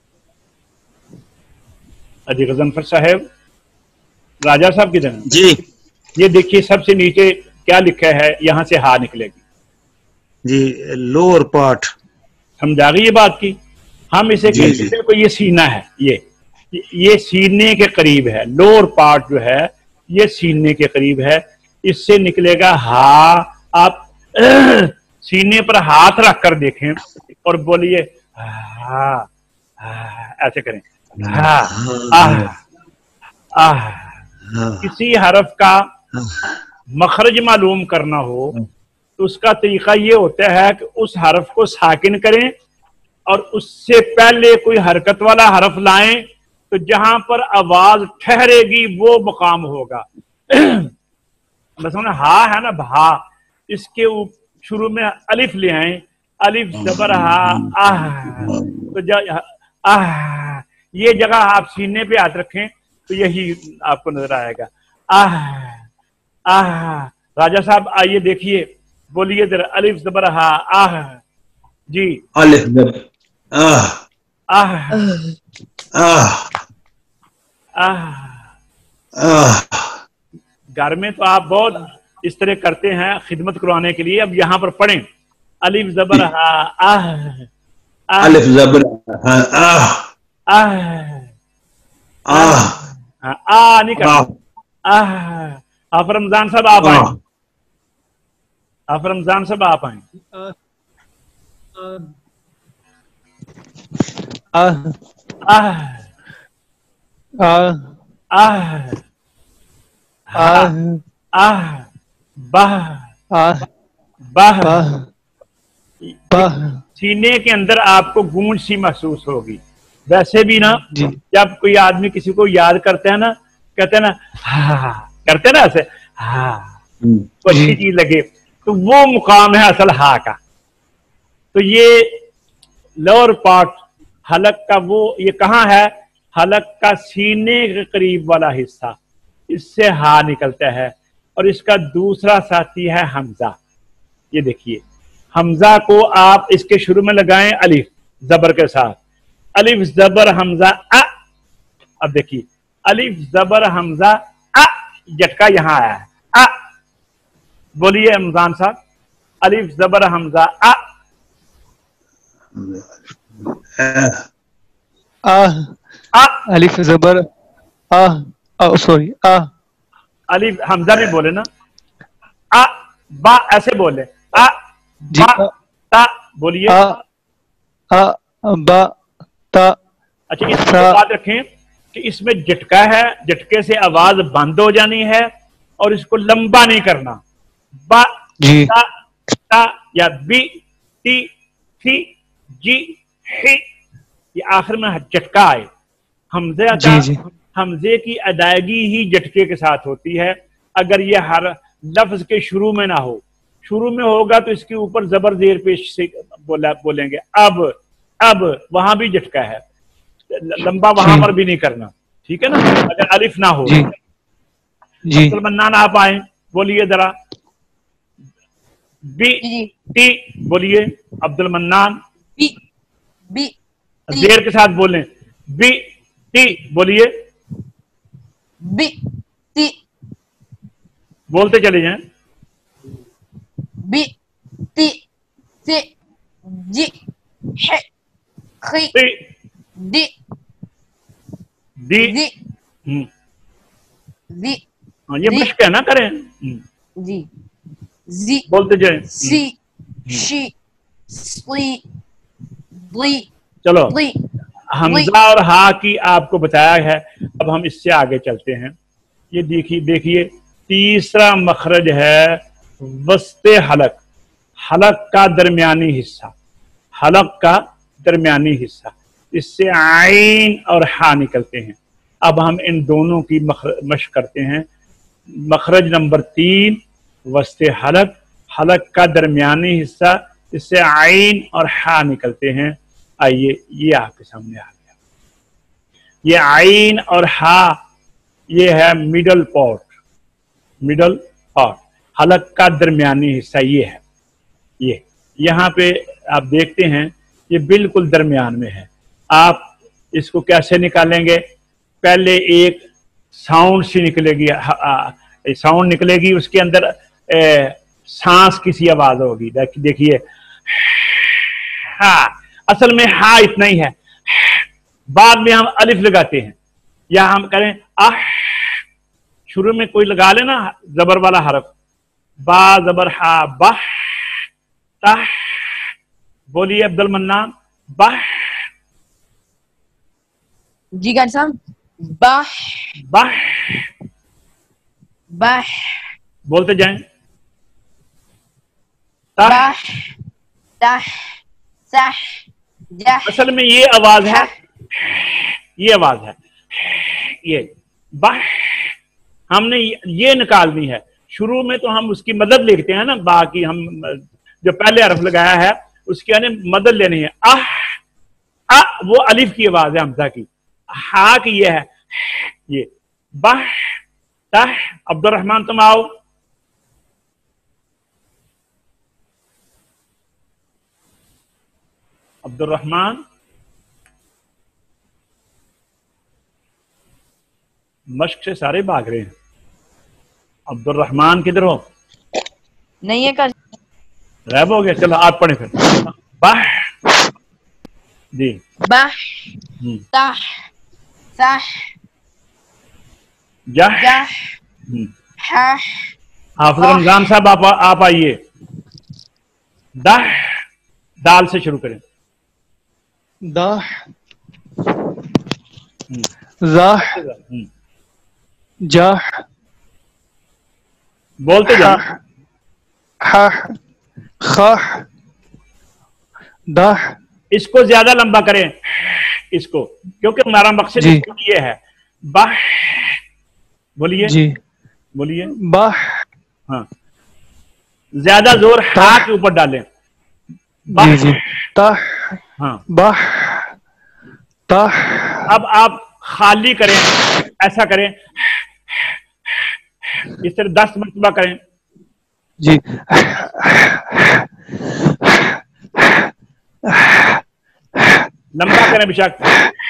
اجی غضنفر صاحب، راجہ صاحب کی جناب جی یہ دیکھیے سب سے نیچے کیا لکھا ہے، یہاں سے ہا نکلے گی. جی لوور پارٹ. سمجھا گئی یہ بات کی؟ ہم اسے جی کہتے جی ہیں کو یہ سینہ ہے، یہ یہ سینے کے قریب ہے. لوور پارٹ جو ہے یہ سینے کے قریب ہے، اس سے نکلے گا ہا. آپ سینے پر ہاتھ رکھ کر دیکھیں اور بولیے ہا، ایسے کریں ہا آہ آہ. کسی حرف کا مخرج معلوم کرنا ہو تو اس کا طریقہ یہ ہوتا ہے کہ اس حرف کو ساکن کریں اور اس سے پہلے کوئی حرکت والا حرف لائیں تو جہاں پر آواز ٹھہرے گی وہ مقام ہوگا. مثلا ہا ہے نا، بھا، اس کے شروع میں الف لے آئیں، الف زبر ہا آہ، تو آہ یہ جگہ آپ سینے پہ ہاتھ رکھیں تو یہی آپ کو نظر آئے گا. آہ آہ. راجہ صاحب آئیے دیکھیے، بولیے ذرا الف زبر ہا آہ. جی الف زبر آہ آہ آہ آہ. آہ. گھر میں تو آپ بہت اس طرح کرتے ہیں خدمت کروانے کے لیے. اب یہاں پر پڑھیں الف زبر ہا آہ آہ الف زبر آہ آہ آہ. آہ آ نہیں کرنا. آہ. آپ رمضان صاحب آپ آئیں، آپ رمضان صاحب آپ آئیں. آہ آہ آہ آہ آہ آہ. بہ آہ بہ. باہ باہ. سینے کے اندر آپ کو گونج سی محسوس ہوگی. ویسے بھی نا جی جب کوئی آدمی کسی کو یاد کرتے ہیں نا، کہتے ہیں نا ہاں، کرتے ہیں نا ایسے ہاں، تو اچھی چیز لگے تو وہ مقام ہے اصل ہا کا. تو یہ لوور پارٹ حلق کا وہ یہ کہاں ہے؟ حلق کا سینے کے قریب والا حصہ، اس سے ہا نکلتا ہے. اور اس کا دوسرا ساتھی ہے حمزہ. یہ دیکھیے حمزہ کو آپ اس کے شروع میں لگائیں الف زبر کے ساتھ، الف زبر حمزہ ا. اب دیکھیے الف زبر حمزہ ا، جٹکا یہاں آیا ہے ا. بولیے رمضان صاحب الف زبر حمزہ ا. آہ. ا الف زبر آہ. سوری آہ. الف حمزہ بھی بولے نا، ا با ایسے بولے ا جی با تا. بولیے آ آ با تا اچھا. اس سا. میں بات رکھیں کہ اس میں جھٹکا ہے، جھٹکے سے آواز بند ہو جانی ہے اور اس کو لمبا نہیں کرنا. با جی تا تا یا بی تی تھی جی ہی، یہ آخر میں جھٹکا آئے. حمزے کا جی جی حمزے کی ادائیگی ہی جھٹکے کے ساتھ ہوتی ہے. اگر یہ ہر لفظ کے شروع میں نہ ہو، شروع میں ہوگا تو اس کے اوپر زبر زیر پیش سے بولیں گے اب اب، وہاں بھی جھٹکا ہے، لمبا وہاں جی پر بھی نہیں کرنا. ٹھیک ہے نا، اگر الف نہ ہو. جی جی عبد المنان آپ آئیں، بولیے ذرا بی جی ٹی. بولیے عبد المنان، بی بی تی زیر کے ساتھ بولیں بی ٹی. بولیے بی تی بولتے چلے جائیں. بی تی تی جی ح خی ٹی دی دی. دی ہم. ذی ہاں یہ مشق ہے نا، کریں جی ذی بولتے جائیں. سی شی سلی ضی چلو ضی حمزہ اور ہا کی آپ کو بتایا ہے. اب ہم اس سے آگے چلتے ہیں. یہ دیکھیے دیکھیے تیسرا مخرج ہے وسط حلق، حلق کا درمیانی حصہ، حلق کا درمیانی حصہ، اس سے عین اور ہا نکلتے ہیں. اب ہم ان دونوں کی مشق کرتے ہیں. مخرج نمبر تین وسط حلق، حلق کا درمیانی حصہ، اس سے عین اور ہا نکلتے ہیں. آئیے یہ آپ کے سامنے آ گیا. یہ عین اور ہا یہ ہے مڈل پارٹ، مڈل پارٹ، حلق کا درمیانی حصہ یہ ہے. یہ یہاں پہ آپ دیکھتے ہیں یہ بالکل درمیان میں ہے. آپ اس کو کیسے نکالیں گے؟ پہلے ایک ساؤنڈ سی نکلے گی، ساؤنڈ نکلے گی، اس کے اندر سانس کی سی آواز ہوگی. دیکھیے ہاں، اصل میں ہاں اتنا ہی ہے. بعد میں ہم الف لگاتے ہیں، یا ہم کریں آہ، شروع میں کوئی لگا لے نا زبر والا حرف، با زبر ہا، بہ تہ. بولیے عبد المنان. بہ جی گان صاحب. بح بہ بح بولتے جائیں. تہ بح تح سح جح. اصل میں یہ آواز ہے، یہ آواز ہے یہ بہ. ہم نے یہ نکالنی ہے. شروع میں تو ہم اس کی مدد لکھتے ہیں نا، باقی ہم جو پہلے حرف لگایا ہے اس کی مدد لینی ہے. آہ آ وہ الف کی آواز ہے حمزہ کی. ہا کی یہ ہے یہ بہ تہ. عبد الرحمن تم آؤ. عبد الرحمن مشق سے سارے بھاگ رہے ہیں. عبد الرحمن کدھر ہو؟ نہیں ہے کل غائب ہو گیا. چلو آپ پڑھیں پھر. بہ جی بح ہم. تح سح جہ جح ہم. حح. حافظ رمضان صاحب آپ آپ آئیے. دہ دال سے شروع کریں. داہ ہم. زاہ ہم. جاہ بولتے جائیں. حح خاہ داہ. اس کو زیادہ لمبا کریں اس کو، کیونکہ ہمارا مقصد جی یہ ہے. بہ بولیے جی بولیے. باہ ہاں زیادہ زور ہا کے اوپر ڈالیں. بہ جی جی تاہ ہاں. باہ تاہ. اب آپ خالی کریں، ایسا کریں، اس طرح دس مرتبہ کریں. جی لمبا کریں بشک.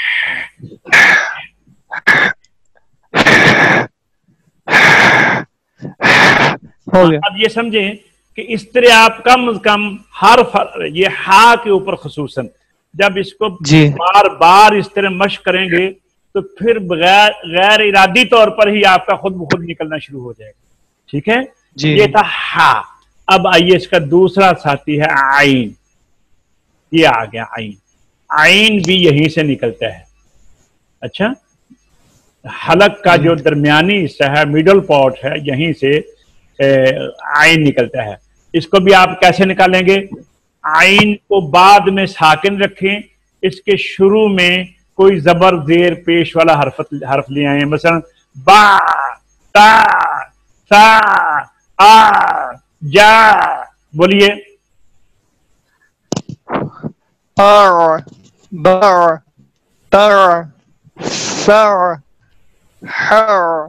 ہو گیا. اب یہ سمجھیں کہ اس طرح آپ کم از کم ہر یہ ہا کے اوپر خصوصاً جب اس کو جی بار بار اس طرح مشق کریں گے تو پھر بغیر غیر ارادی طور پر ہی آپ کا خود بخود نکلنا شروع ہو جائے گا. ٹھیک ہے. جی یہ تھا ہا. اب آئیے اس کا دوسرا ساتھی ہے عین. یہ آ گیا عین. عین بھی یہیں سے نکلتا ہے. اچھا، حلق کا جو درمیانی حصہ ہے، میڈل پارٹ ہے، یہیں سے عین نکلتا ہے. اس کو بھی آپ کیسے نکالیں گے؟ عین کو بعد میں ساکن رکھیں، اس کے شروع میں کوئی زبر زیر پیش والا حرف حرف لے آئیں. مثلا با تا سا آ جا. بولیے. آر بار تر سر حر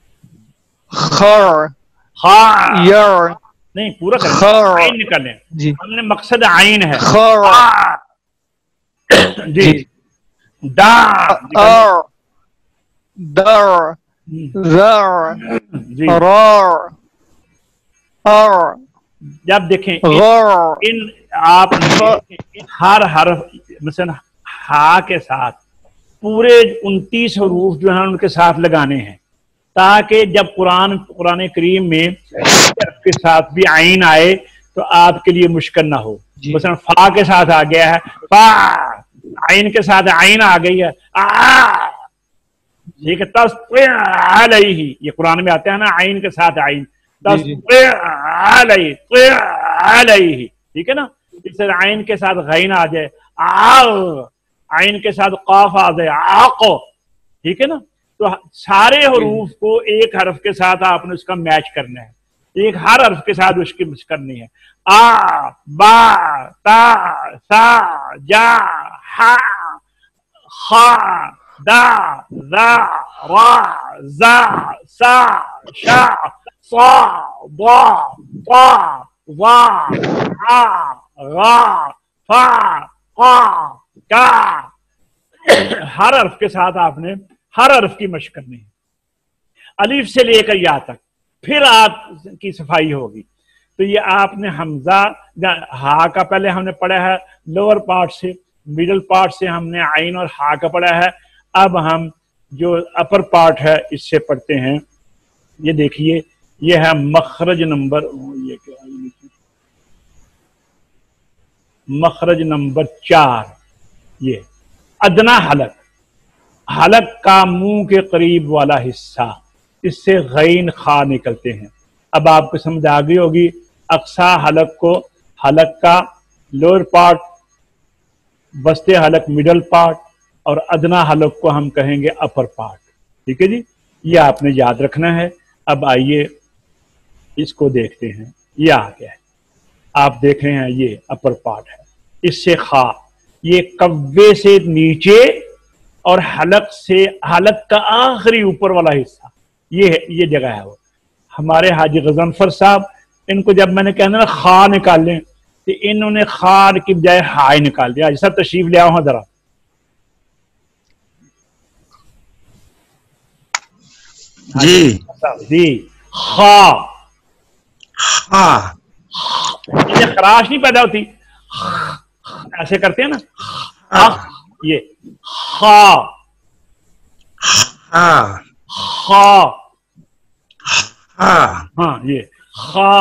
خر ہاں یر. نہیں پورا کریں، خر. عین نکالیں. جی ہم نے مقصد عین ہے. خر. آ. جی دا ار در زر جی. رار ار جب دیکھیں غر. ان آپ نے ہر حرف مثلا ہا کے ساتھ پورے انتیس حروف جو ہیں ان کے ساتھ لگانے ہیں. تاکہ جب قرآن قرآن کریم میں حرف کے ساتھ بھی عین آئے تو آپ کے لیے مشکل نہ ہو. مثلا فا کے ساتھ آ گیا ہے فا, عین کے ساتھ عین آ گئی ہے آ, ٹھیک ہے. تصطیع علیہ یہ قرآن میں آتے ہیں نا عین کے ساتھ عین, تصطیع علیہ علیہ, ٹھیک ہے نا. اس طرح عین کے ساتھ غین آ جائے آ, عین کے ساتھ قاف آ جائے آق, ٹھیک ہے نا. تو سارے حروف کو ایک حرف کے ساتھ آپ نے اس کا میچ کرنا ہے, ایک ہر حرف کے ساتھ اس کی مش کرنی ہے. آ با تا سا جا ہا خا دا ذا را زا سا شا صا ضا طا ظا عا غا فا قا کا. ہر حرف کے ساتھ آپ نے ہر حرف کی مشق کرنی ہے, الف سے لے کر یا تک, پھر آپ کی صفائی ہوگی. تو یہ آپ نے حمزہ ہا کا پہلے ہم نے پڑھا ہے لوور پارٹ سے, مڈل پارٹ سے ہم نے عین اور ہا کا پڑھا ہے. اب ہم جو اپر پارٹ ہے اس سے پڑھتے ہیں. یہ دیکھیے یہ ہے مخرج نمبر, یہ کیا مخرج نمبر چار, یہ ادنا حلق, حلق کا منہ کے قریب والا حصہ, اس سے غین خا نکلتے ہیں. اب آپ کو سمجھ آ گئی ہوگی اقصا حلق کو حلق کا لوور پارٹ, وسط حلق مڈل پارٹ, اور ادنا حلق کو ہم کہیں گے اپر پارٹ. ٹھیک ہے جی, یہ آپ نے یاد رکھنا ہے. اب آئیے اس کو دیکھتے ہیں. یہ آ گیا ہے, آپ دیکھ رہے ہیں یہ اپر پارٹ ہے, اس سے خا, یہ کوے سے نیچے اور حلق سے حلق کا آخری اوپر والا حصہ, یہ ہے یہ جگہ ہے. وہ ہمارے حاجی غضنفر صاحب, ان کو جب میں نے کہنا نا خا نکال لیں تو انہوں نے خا کی بجائے ہائی نکال دیا. سر تشریف لے آؤ ذرا. جی جی خا, ہاں یہ خراش نہیں پیدا ہوتی, ایسے کرتے ہیں نا, یہ خا ہاں خا, ہاں ہاں یہ خا,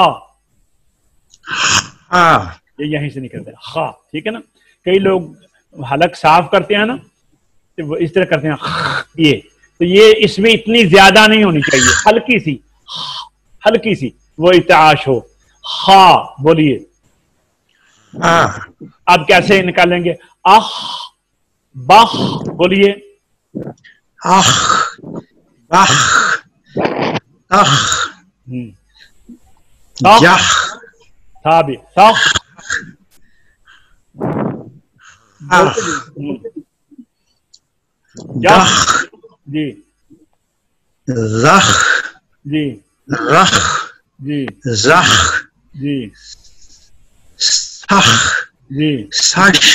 ہاں یہ یہیں سے نکلتا ہے خا. ٹھیک ہے نا. کئی لوگ حلق صاف کرتے ہیں نا تو وہ اس طرح کرتے ہیں یہ, تو یہ اس میں اتنی زیادہ نہیں ہونی چاہیے, ہلکی سی ہلکی سی وہ ارتعاش ہو. خا بولیے. ہاں آپ کیسے نکالیں گے؟ اخ بخ بولیے. اخ بخ اخ ہم. تخ جخ تھا بھی تخ. اخ ہم. جخ دخ جی رخ جی رخ جی زخ جی سخ جی. سخ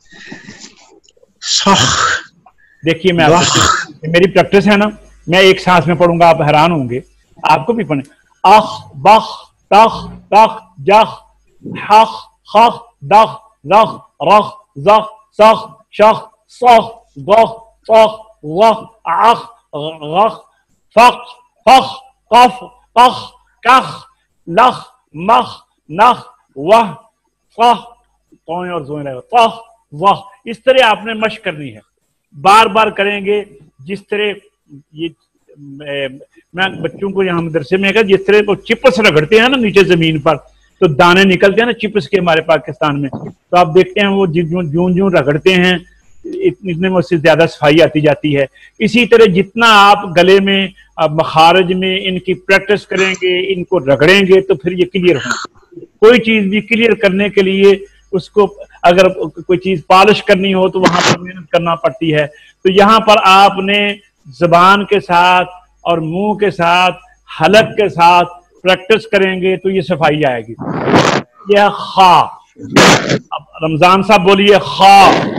سخ. دیکھیے میں آپ کو, میری پریکٹس ہے نا, میں ایک سانس میں پڑھوں گا, آپ حیران ہوں گے. آپ کو بھی پڑھیں. اخ بخ تخ تخ جخ حخ خخ دخ رخ رخ زخ سخ شخ صخ ضخ صخ وخ عخ غخ فق فخ قف قخ کخ لخ مخ نخ وح فخ توئیں اور زوئیں لگا فخ وح. اس طرح آپ نے مشق کرنی ہے, بار بار کریں گے. جس طرح یہ میں بچوں کو یہاں مدرسے میں کہا, جس طرح کو چپس رگڑتے ہیں نا نیچے زمین پر تو دانے نکلتے ہیں نا چپس کے ہمارے پاکستان میں, تو آپ دیکھتے ہیں وہ جون جون رگڑتے ہیں اتنے میں اس سے زیادہ صفائی آتی جاتی ہے. اسی طرح جتنا آپ گلے میں مخارج میں ان کی پریکٹس کریں گے, ان کو رگڑیں گے, تو پھر یہ کلیئر ہوگا. کوئی چیز بھی کلیئر کرنے کے لیے اس کو اگر کوئی چیز پالش کرنی ہو تو وہاں پر محنت کرنا پڑتی ہے. تو یہاں پر آپ نے زبان کے ساتھ اور منہ کے ساتھ حلق کے ساتھ پریکٹس کریں گے تو یہ صفائی آئے گی. یہ خا. اب رمضان صاحب بولیے خا.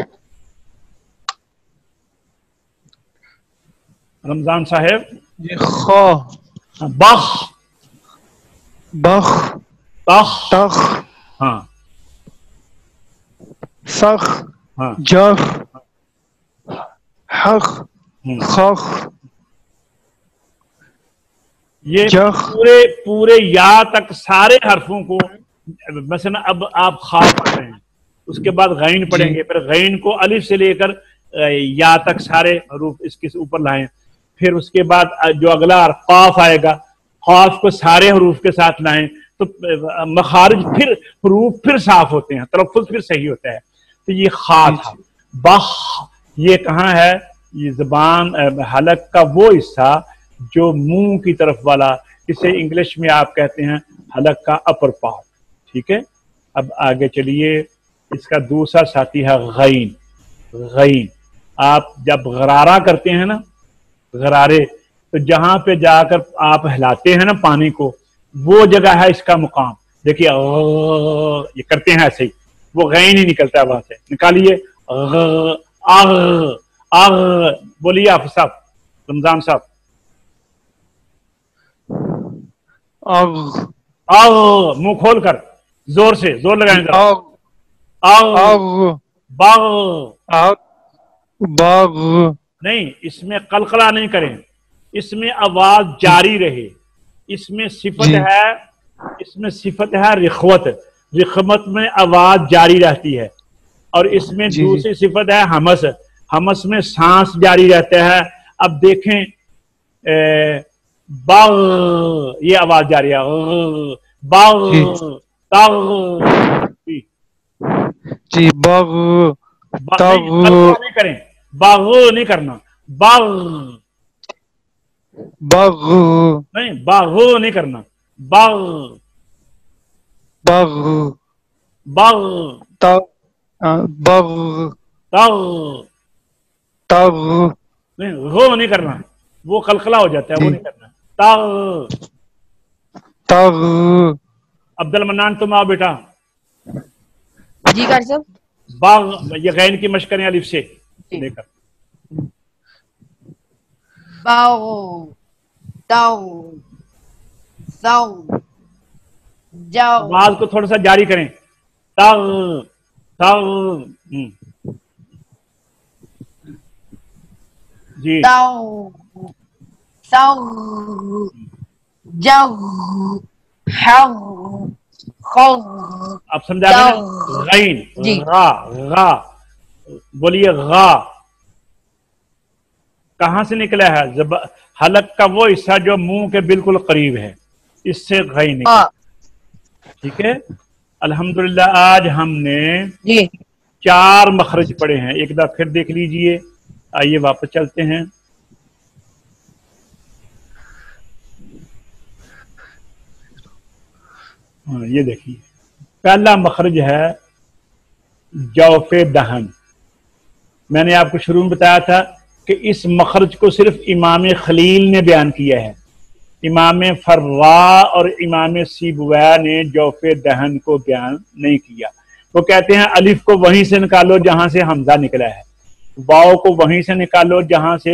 رمضان صاحب جی خا بخ بخ تخ تخ ہاں سخ ہاں جخ حخ ہم. خخ یہ پورے پورے یا تک سارے حرفوں کو، مثلا اب آپ خا پڑھ رہے ہیں، اس کے بعد غین پڑھیں گے، پھر غین کو الف سے لے کر یا تک سارے حروف اس کے اوپر لائیں، پھر اس کے بعد جو اگلا قاف آئے گا، قاف کو سارے حروف کے ساتھ لائیں تو مخارج پھر حروف پھر صاف ہوتے ہیں، تلفظ پھر صحیح ہوتا ہے۔ تو یہ خا تھا۔ بخ یہ کہاں ہے؟ یہ زبان حلق کا وہ حصہ جو منہ کی طرف والا، اسے انگلش میں آپ کہتے ہیں حلق کا اپر پارٹ، ٹھیک ہے۔ اب آگے چلیے، اس کا دوسرا ساتھی ہے غین۔ غین آپ جب غرارہ کرتے ہیں نا، غرارے، تو جہاں پہ جا کر آپ ہلاتے ہیں نا پانی کو، وہ جگہ ہے اس کا مقام۔ دیکھیے یہ کرتے ہیں ایسے ہی، وہ غین ہی نکلتا ہے وہاں سے، نکالیے اغ اغ، بولیے حافظ صاحب، رمضان صاحب، اغ اغ، منہ کھول کر زور سے، زور لگائیں ذرا، اغ اغ اغ باغ، اغ باغ، نہیں اس میں قلقلہ نہیں کریں، اس میں آواز جاری رہے۔ اس میں صفت جی ہے، اس میں صفت ہے رخوت، رخمت میں آواز جاری رہتی ہے، اور اس میں جی دوسری صفت ہے ہمس، ہمس میں سانس جاری رہتا ہے۔ اب دیکھیں باغ، یہ آواز جاری ہے، باغ جی تاغ، جی باغ تاغ، نہیں کریں، باغ نہیں کرنا، باغ باغ نہیں، باغ نہیں کرنا، باغ باغ باغ تاغ باغ تاغ، تاغ، نہیں غو نہیں کرنا، وہ قلقلہ ہو جاتا ہے، وہ نہیں کرنا، تاغ۔ تاغ، عبد المنان تم آؤ بیٹا، جی کر صاحب، باغ، یہ غین کی مشق کریں الف سے لے کر، باغ تاغ ثاغ جاغ، آواز کو تھوڑا سا جاری کریں، تاغ تاغ، جی تاغ ثاغ جاغ حاغ خاغ، آپ سمجھا گئے نا؟ غین، جی غا، غا، بولیے غا، کہاں سے نکلا ہے؟ حلق کا وہ حصہ جو منہ کے بالکل قریب ہے، اس سے غین نکلا، ٹھیک ہے۔ الحمدللہ آج ہم نے جی چار مخرج پڑھے ہیں، ایک دفعہ پھر دیکھ لیجئے۔ آئیے واپس چلتے ہیں۔ ہاں یہ دیکھیے، پہلا مخرج ہے جوف دہن۔ میں نے آپ کو شروع میں بتایا تھا کہ اس مخرج کو صرف امام خلیل نے بیان کیا ہے، امام فرا اور امام سیبویہ نے جوف دہن کو بیان نہیں کیا۔ وہ کہتے ہیں الف کو وہیں سے نکالو جہاں سے حمزہ نکلا ہے، واو کو وہیں سے نکالو جہاں سے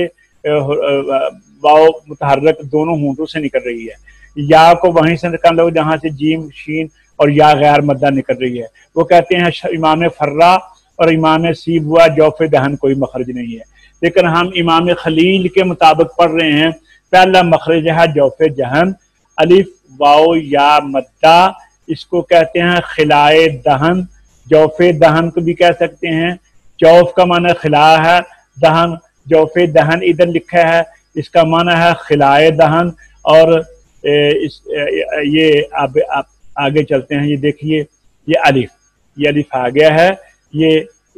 واو متحرک دونوں ہونٹوں سے نکل رہی ہے، یا کو وہیں سے نکالو جہاں سے جیم شین اور یا غیر مدہ نکل رہی ہے۔ وہ کہتے ہیں امام فرا اور امام سیبویہ جوف دہن کوئی مخرج نہیں ہے، لیکن ہم امام خلیل کے مطابق پڑھ رہے ہیں۔ پہلا مخرج ہے جوف دہن، الف واو یا مدہ، اس کو کہتے ہیں خلائے دہن، جوف دہن کو بھی کہہ سکتے ہیں۔ جوف کا معنی خلا ہے، دہن، جوف دہن ادھر لکھا ہے، اس کا معنی ہے خلائے دہن۔ اور اس یہ اب آگے چلتے ہیں، یہ دیکھیے یہ الف، یہ الف آ گیا ہے، یہ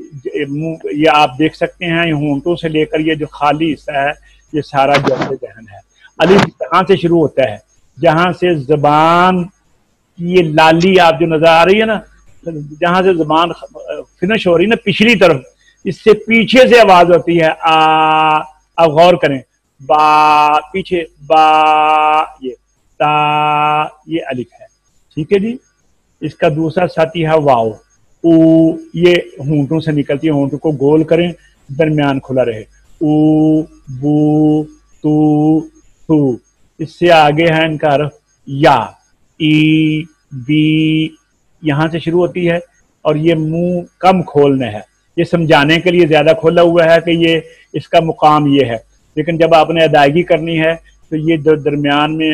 یہ آپ دیکھ سکتے ہیں، یہ ہونٹوں سے لے کر یہ جو خالی حصہ ہے یہ سارا جوف دہن ہے۔ الف کہاں سے شروع ہوتا ہے؟ جہاں سے زبان کی یہ لالی آپ جو نظر آ رہی ہے نا، جہاں سے زبان فنش ہو رہی ہے نا پچھلی طرف، اس سے پیچھے سے آواز ہوتی ہے آ، آپ غور کریں، با پیچھے، با یہ تا، یہ الف ہے، ٹھیک ہے جی۔ اس کا دوسرا ساتھی ہے واو، او، یہ ہونٹوں سے نکلتی ہے، ہونٹوں کو گول کریں، درمیان کھلا رہے، او، بو، تو، تو۔ اس سے آگے ہے ان کا حرف یا، ای، بی، یہاں سے شروع ہوتی ہے، اور یہ منہ کم کھولنا ہے، یہ سمجھانے کے لیے زیادہ کھولا ہوا ہے کہ یہ اس کا مقام یہ ہے، لیکن جب آپ نے ادائیگی کرنی ہے تو یہ درمیان میں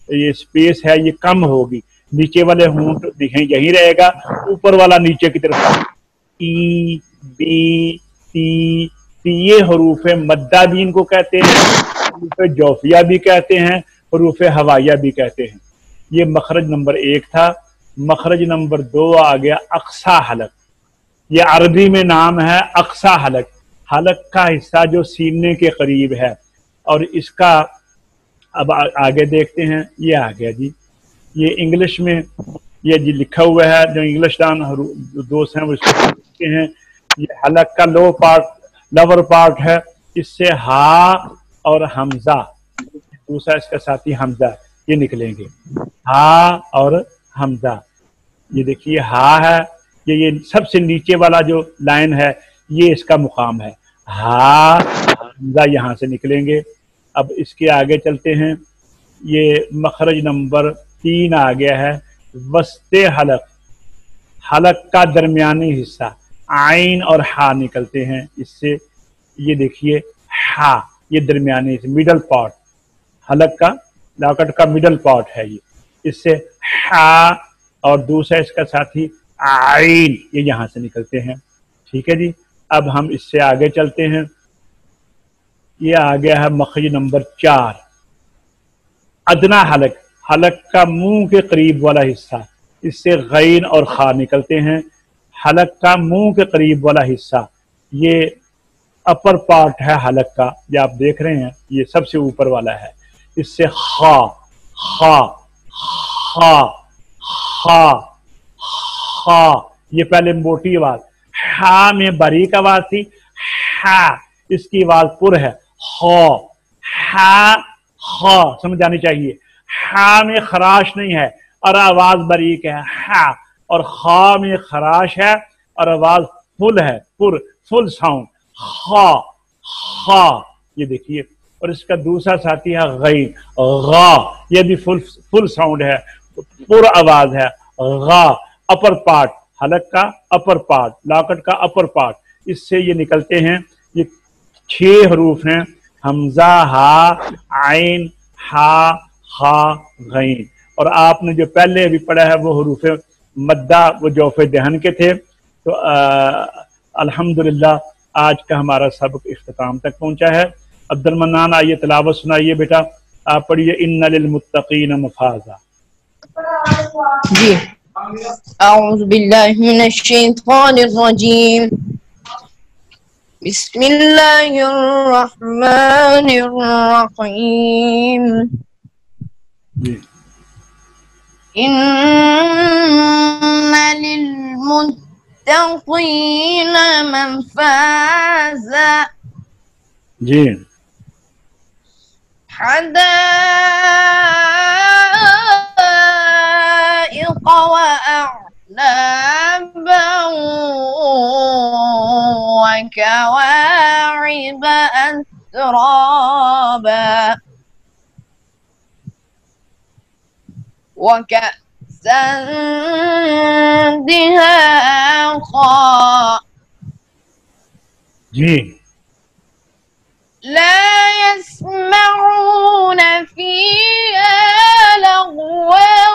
ये स्पेस है ये कम होगी, नीचे वाले होंठ दिखें यही रहेगा, ऊपर वाला नीचे की तरफ। ई बी ती ती ये हरूफ मद्दा भी इनको कहते हैं, हरूफ जौफिया भी कहते हैं, हरूफ हवाइया भी कहते हैं। ये मखरज नंबर एक था। मखरज नंबर दो आ गया अक्सा हलक। ये अरबी में नाम है अक्सा हलक, हलक का हिस्सा जो सीने के करीब है। और इसका अब आ, आगे देखते हैं, ये आ गया जी, ये इंग्लिश में ये जी लिखा हुआ है, जो इंग्लिश दान दोस्त हैं वो इसको लिखते हैं। ये हलक का लो पार्ट, लवर पार्ट है, इससे हा और हमजा, दूसरा इसका साथी हमजा, ये निकलेंगे, हा और हमजा। ये देखिए हा है, ये ये सबसे नीचे वाला जो लाइन है ये इसका मुकाम है, हा हमजा यहाँ से निकलेंगे। अब इसके आगे चलते हैं, ये मखरज नंबर तीन आ गया है वस्ते हलक, हलक का दरमियानी हिस्सा, आइन और हा निकलते हैं इससे। ये देखिए हा, ये दरमियानी मिडल पार्ट, हलक का लॉकेट का मिडल पार्ट है ये, इससे हा और दूसरा इसका साथी आइन, ये यहाँ से निकलते हैं। ठीक है जी। अब हम इससे आगे चलते हैं, ये आ गया है मखरज नंबर चार अदना हलक, हलक का मुंह के करीब वाला हिस्सा, इससे गैन और खा निकलते हैं। हलक का मुंह के करीब वाला हिस्सा ये अपर पार्ट है हलक का, ये आप देख रहे हैं, ये सबसे ऊपर वाला है, इससे खा खा खा खा खा, ये पहले मोटी आवाज, हा में बारीक आवाज थी, हा इसकी आवाज पुर है, हा हा हा समझ आनी चाहिए। हा में खराश नहीं है और आवाज बारीक है, हा, और खा में खराश है और आवाज फुल है, पुर फुल साउंड, हा हा, ये देखिए। और इसका दूसरा साथी है गई, गा, ये भी फुल फुल साउंड है, पुर आवाज है, गा, अपर पार्ट, हलक का अपर पार्ट, लॉकेट का अपर पार्ट, इससे ये निकलते हैं। ये छह हरूफ हैं, हमजा, हा, आइन, हा, हा, गईन। और आपने जो पहले अभी पढ़ा है वो हरूफ मद्दा, वो जौफे दहन के थे। तो अल्हम्दुलिल्लाह आज का हमारा सबक इख्तिताम तक पहुंचा है। अब्दुल मन्नान आइए तिलावत सुनाइए बेटा, आप पढ़िए इन्ना लिल मुत्तकीन मफाजा। जी, अऊज़ु बिल्लाहि मिनश शैतानिर रजीम, बिस्मिल्लाहिर रहमानिर रहीम। जी, इन्ना लिल मुत्तकीन मफाजा, जी, हदाइक़ व अअनाबा व कवाइब अतराबा व कअसन दिहाक़ा, जी, ला यस्मऊन फ़ीहा लग़वन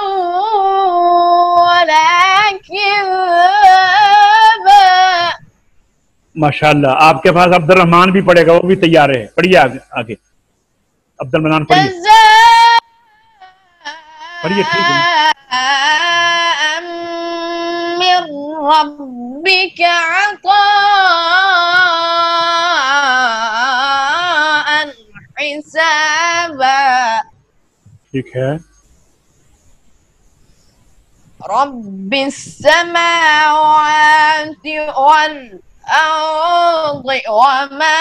वला किज़्ज़ाबा। माशाल्लाह। आपके पास अब्दुल रहमान भी पढ़ेगा, वो भी तैयार है, पढ़िए आगे आगे। अब्दुल मन्नान पढ़िए पढ़िए ठीक है। मिर रब्बिका अताअन हिसाबा, ठीक है। रब्बिस समावाति वल अर्दि वमा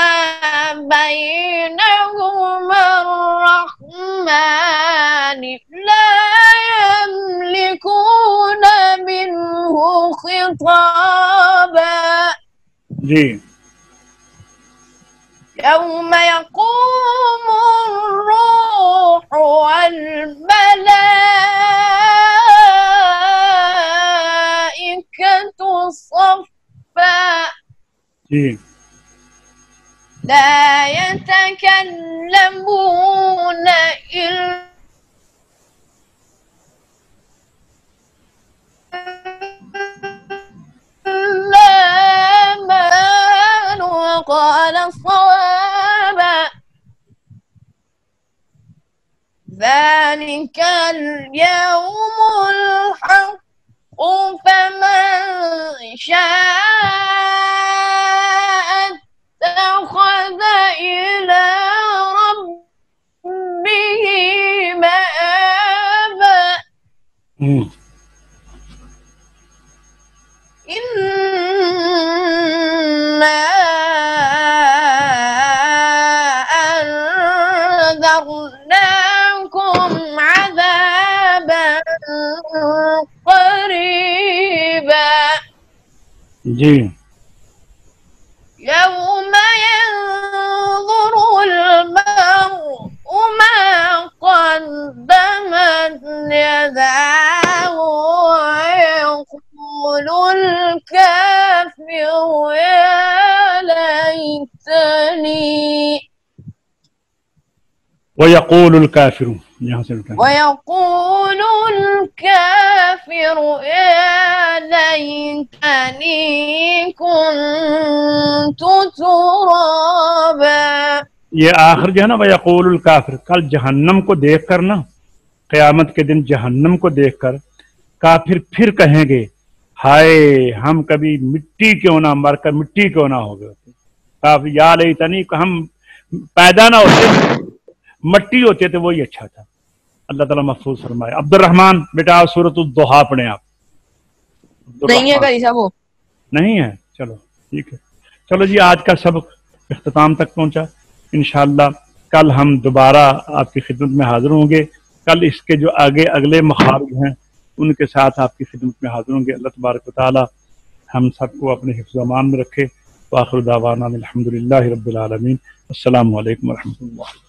बैनहुमा अर्रहमानि ला यमलिकून मिन्हु खिताबा। जी, यौम यक़ूमु अर्रूहु वल मलाइकतु सफ़्फ़ा, जी, لا يتكلمون إلا قال صوابا ذلك اليوم الحق فمن شاء اتخذ إلى ربه مآبا ہوں إنا أنذرناكم عذابا قريبا جی يوم ينظر المرء ما قدمت يداه ويقول الكافر يا ليتني وَيَقُولُ الْكَافِرُ یہاں سے اٹھائیں ويقول الكافر يا ليتني كنت ترابا یہ آخر جو ہے نا وَيَقُولُ الْكَافِرُ کل جہنم کو دیکھ کر نا قیامت کے دن جہنم کو دیکھ کر کافر پھر کہیں گے ہائے ہم کبھی مٹی کیوں نہ مر کر مٹی کیوں نہ ہو گئے ہوتے کافر یا لیتنی کہ ہم پیدا نہ ہوتے مٹی ہوتے تھے وہی اچھا تھا اللہ تعالیٰ محفوظ فرمائے عبد الرحمن بیٹا سورۃ الضحیٰ پڑھیں آپ نہیں ہے قاری صاحب وہ نہیں ہے چلو ٹھیک ہے چلو جی آج کا سبق اختتام تک پہنچا انشاءاللہ کل ہم دوبارہ آپ کی خدمت میں حاضر ہوں گے کل اس کے جو آگے اگلے مخارج ہیں ان کے ساتھ آپ کی خدمت میں حاضر ہوں گے اللہ تبارک و تعالی ہم سب کو اپنے حفظ و امان میں رکھے وآخر دعوانا الحمدللہ رب العالمین السلام علیکم ورحمۃ اللہ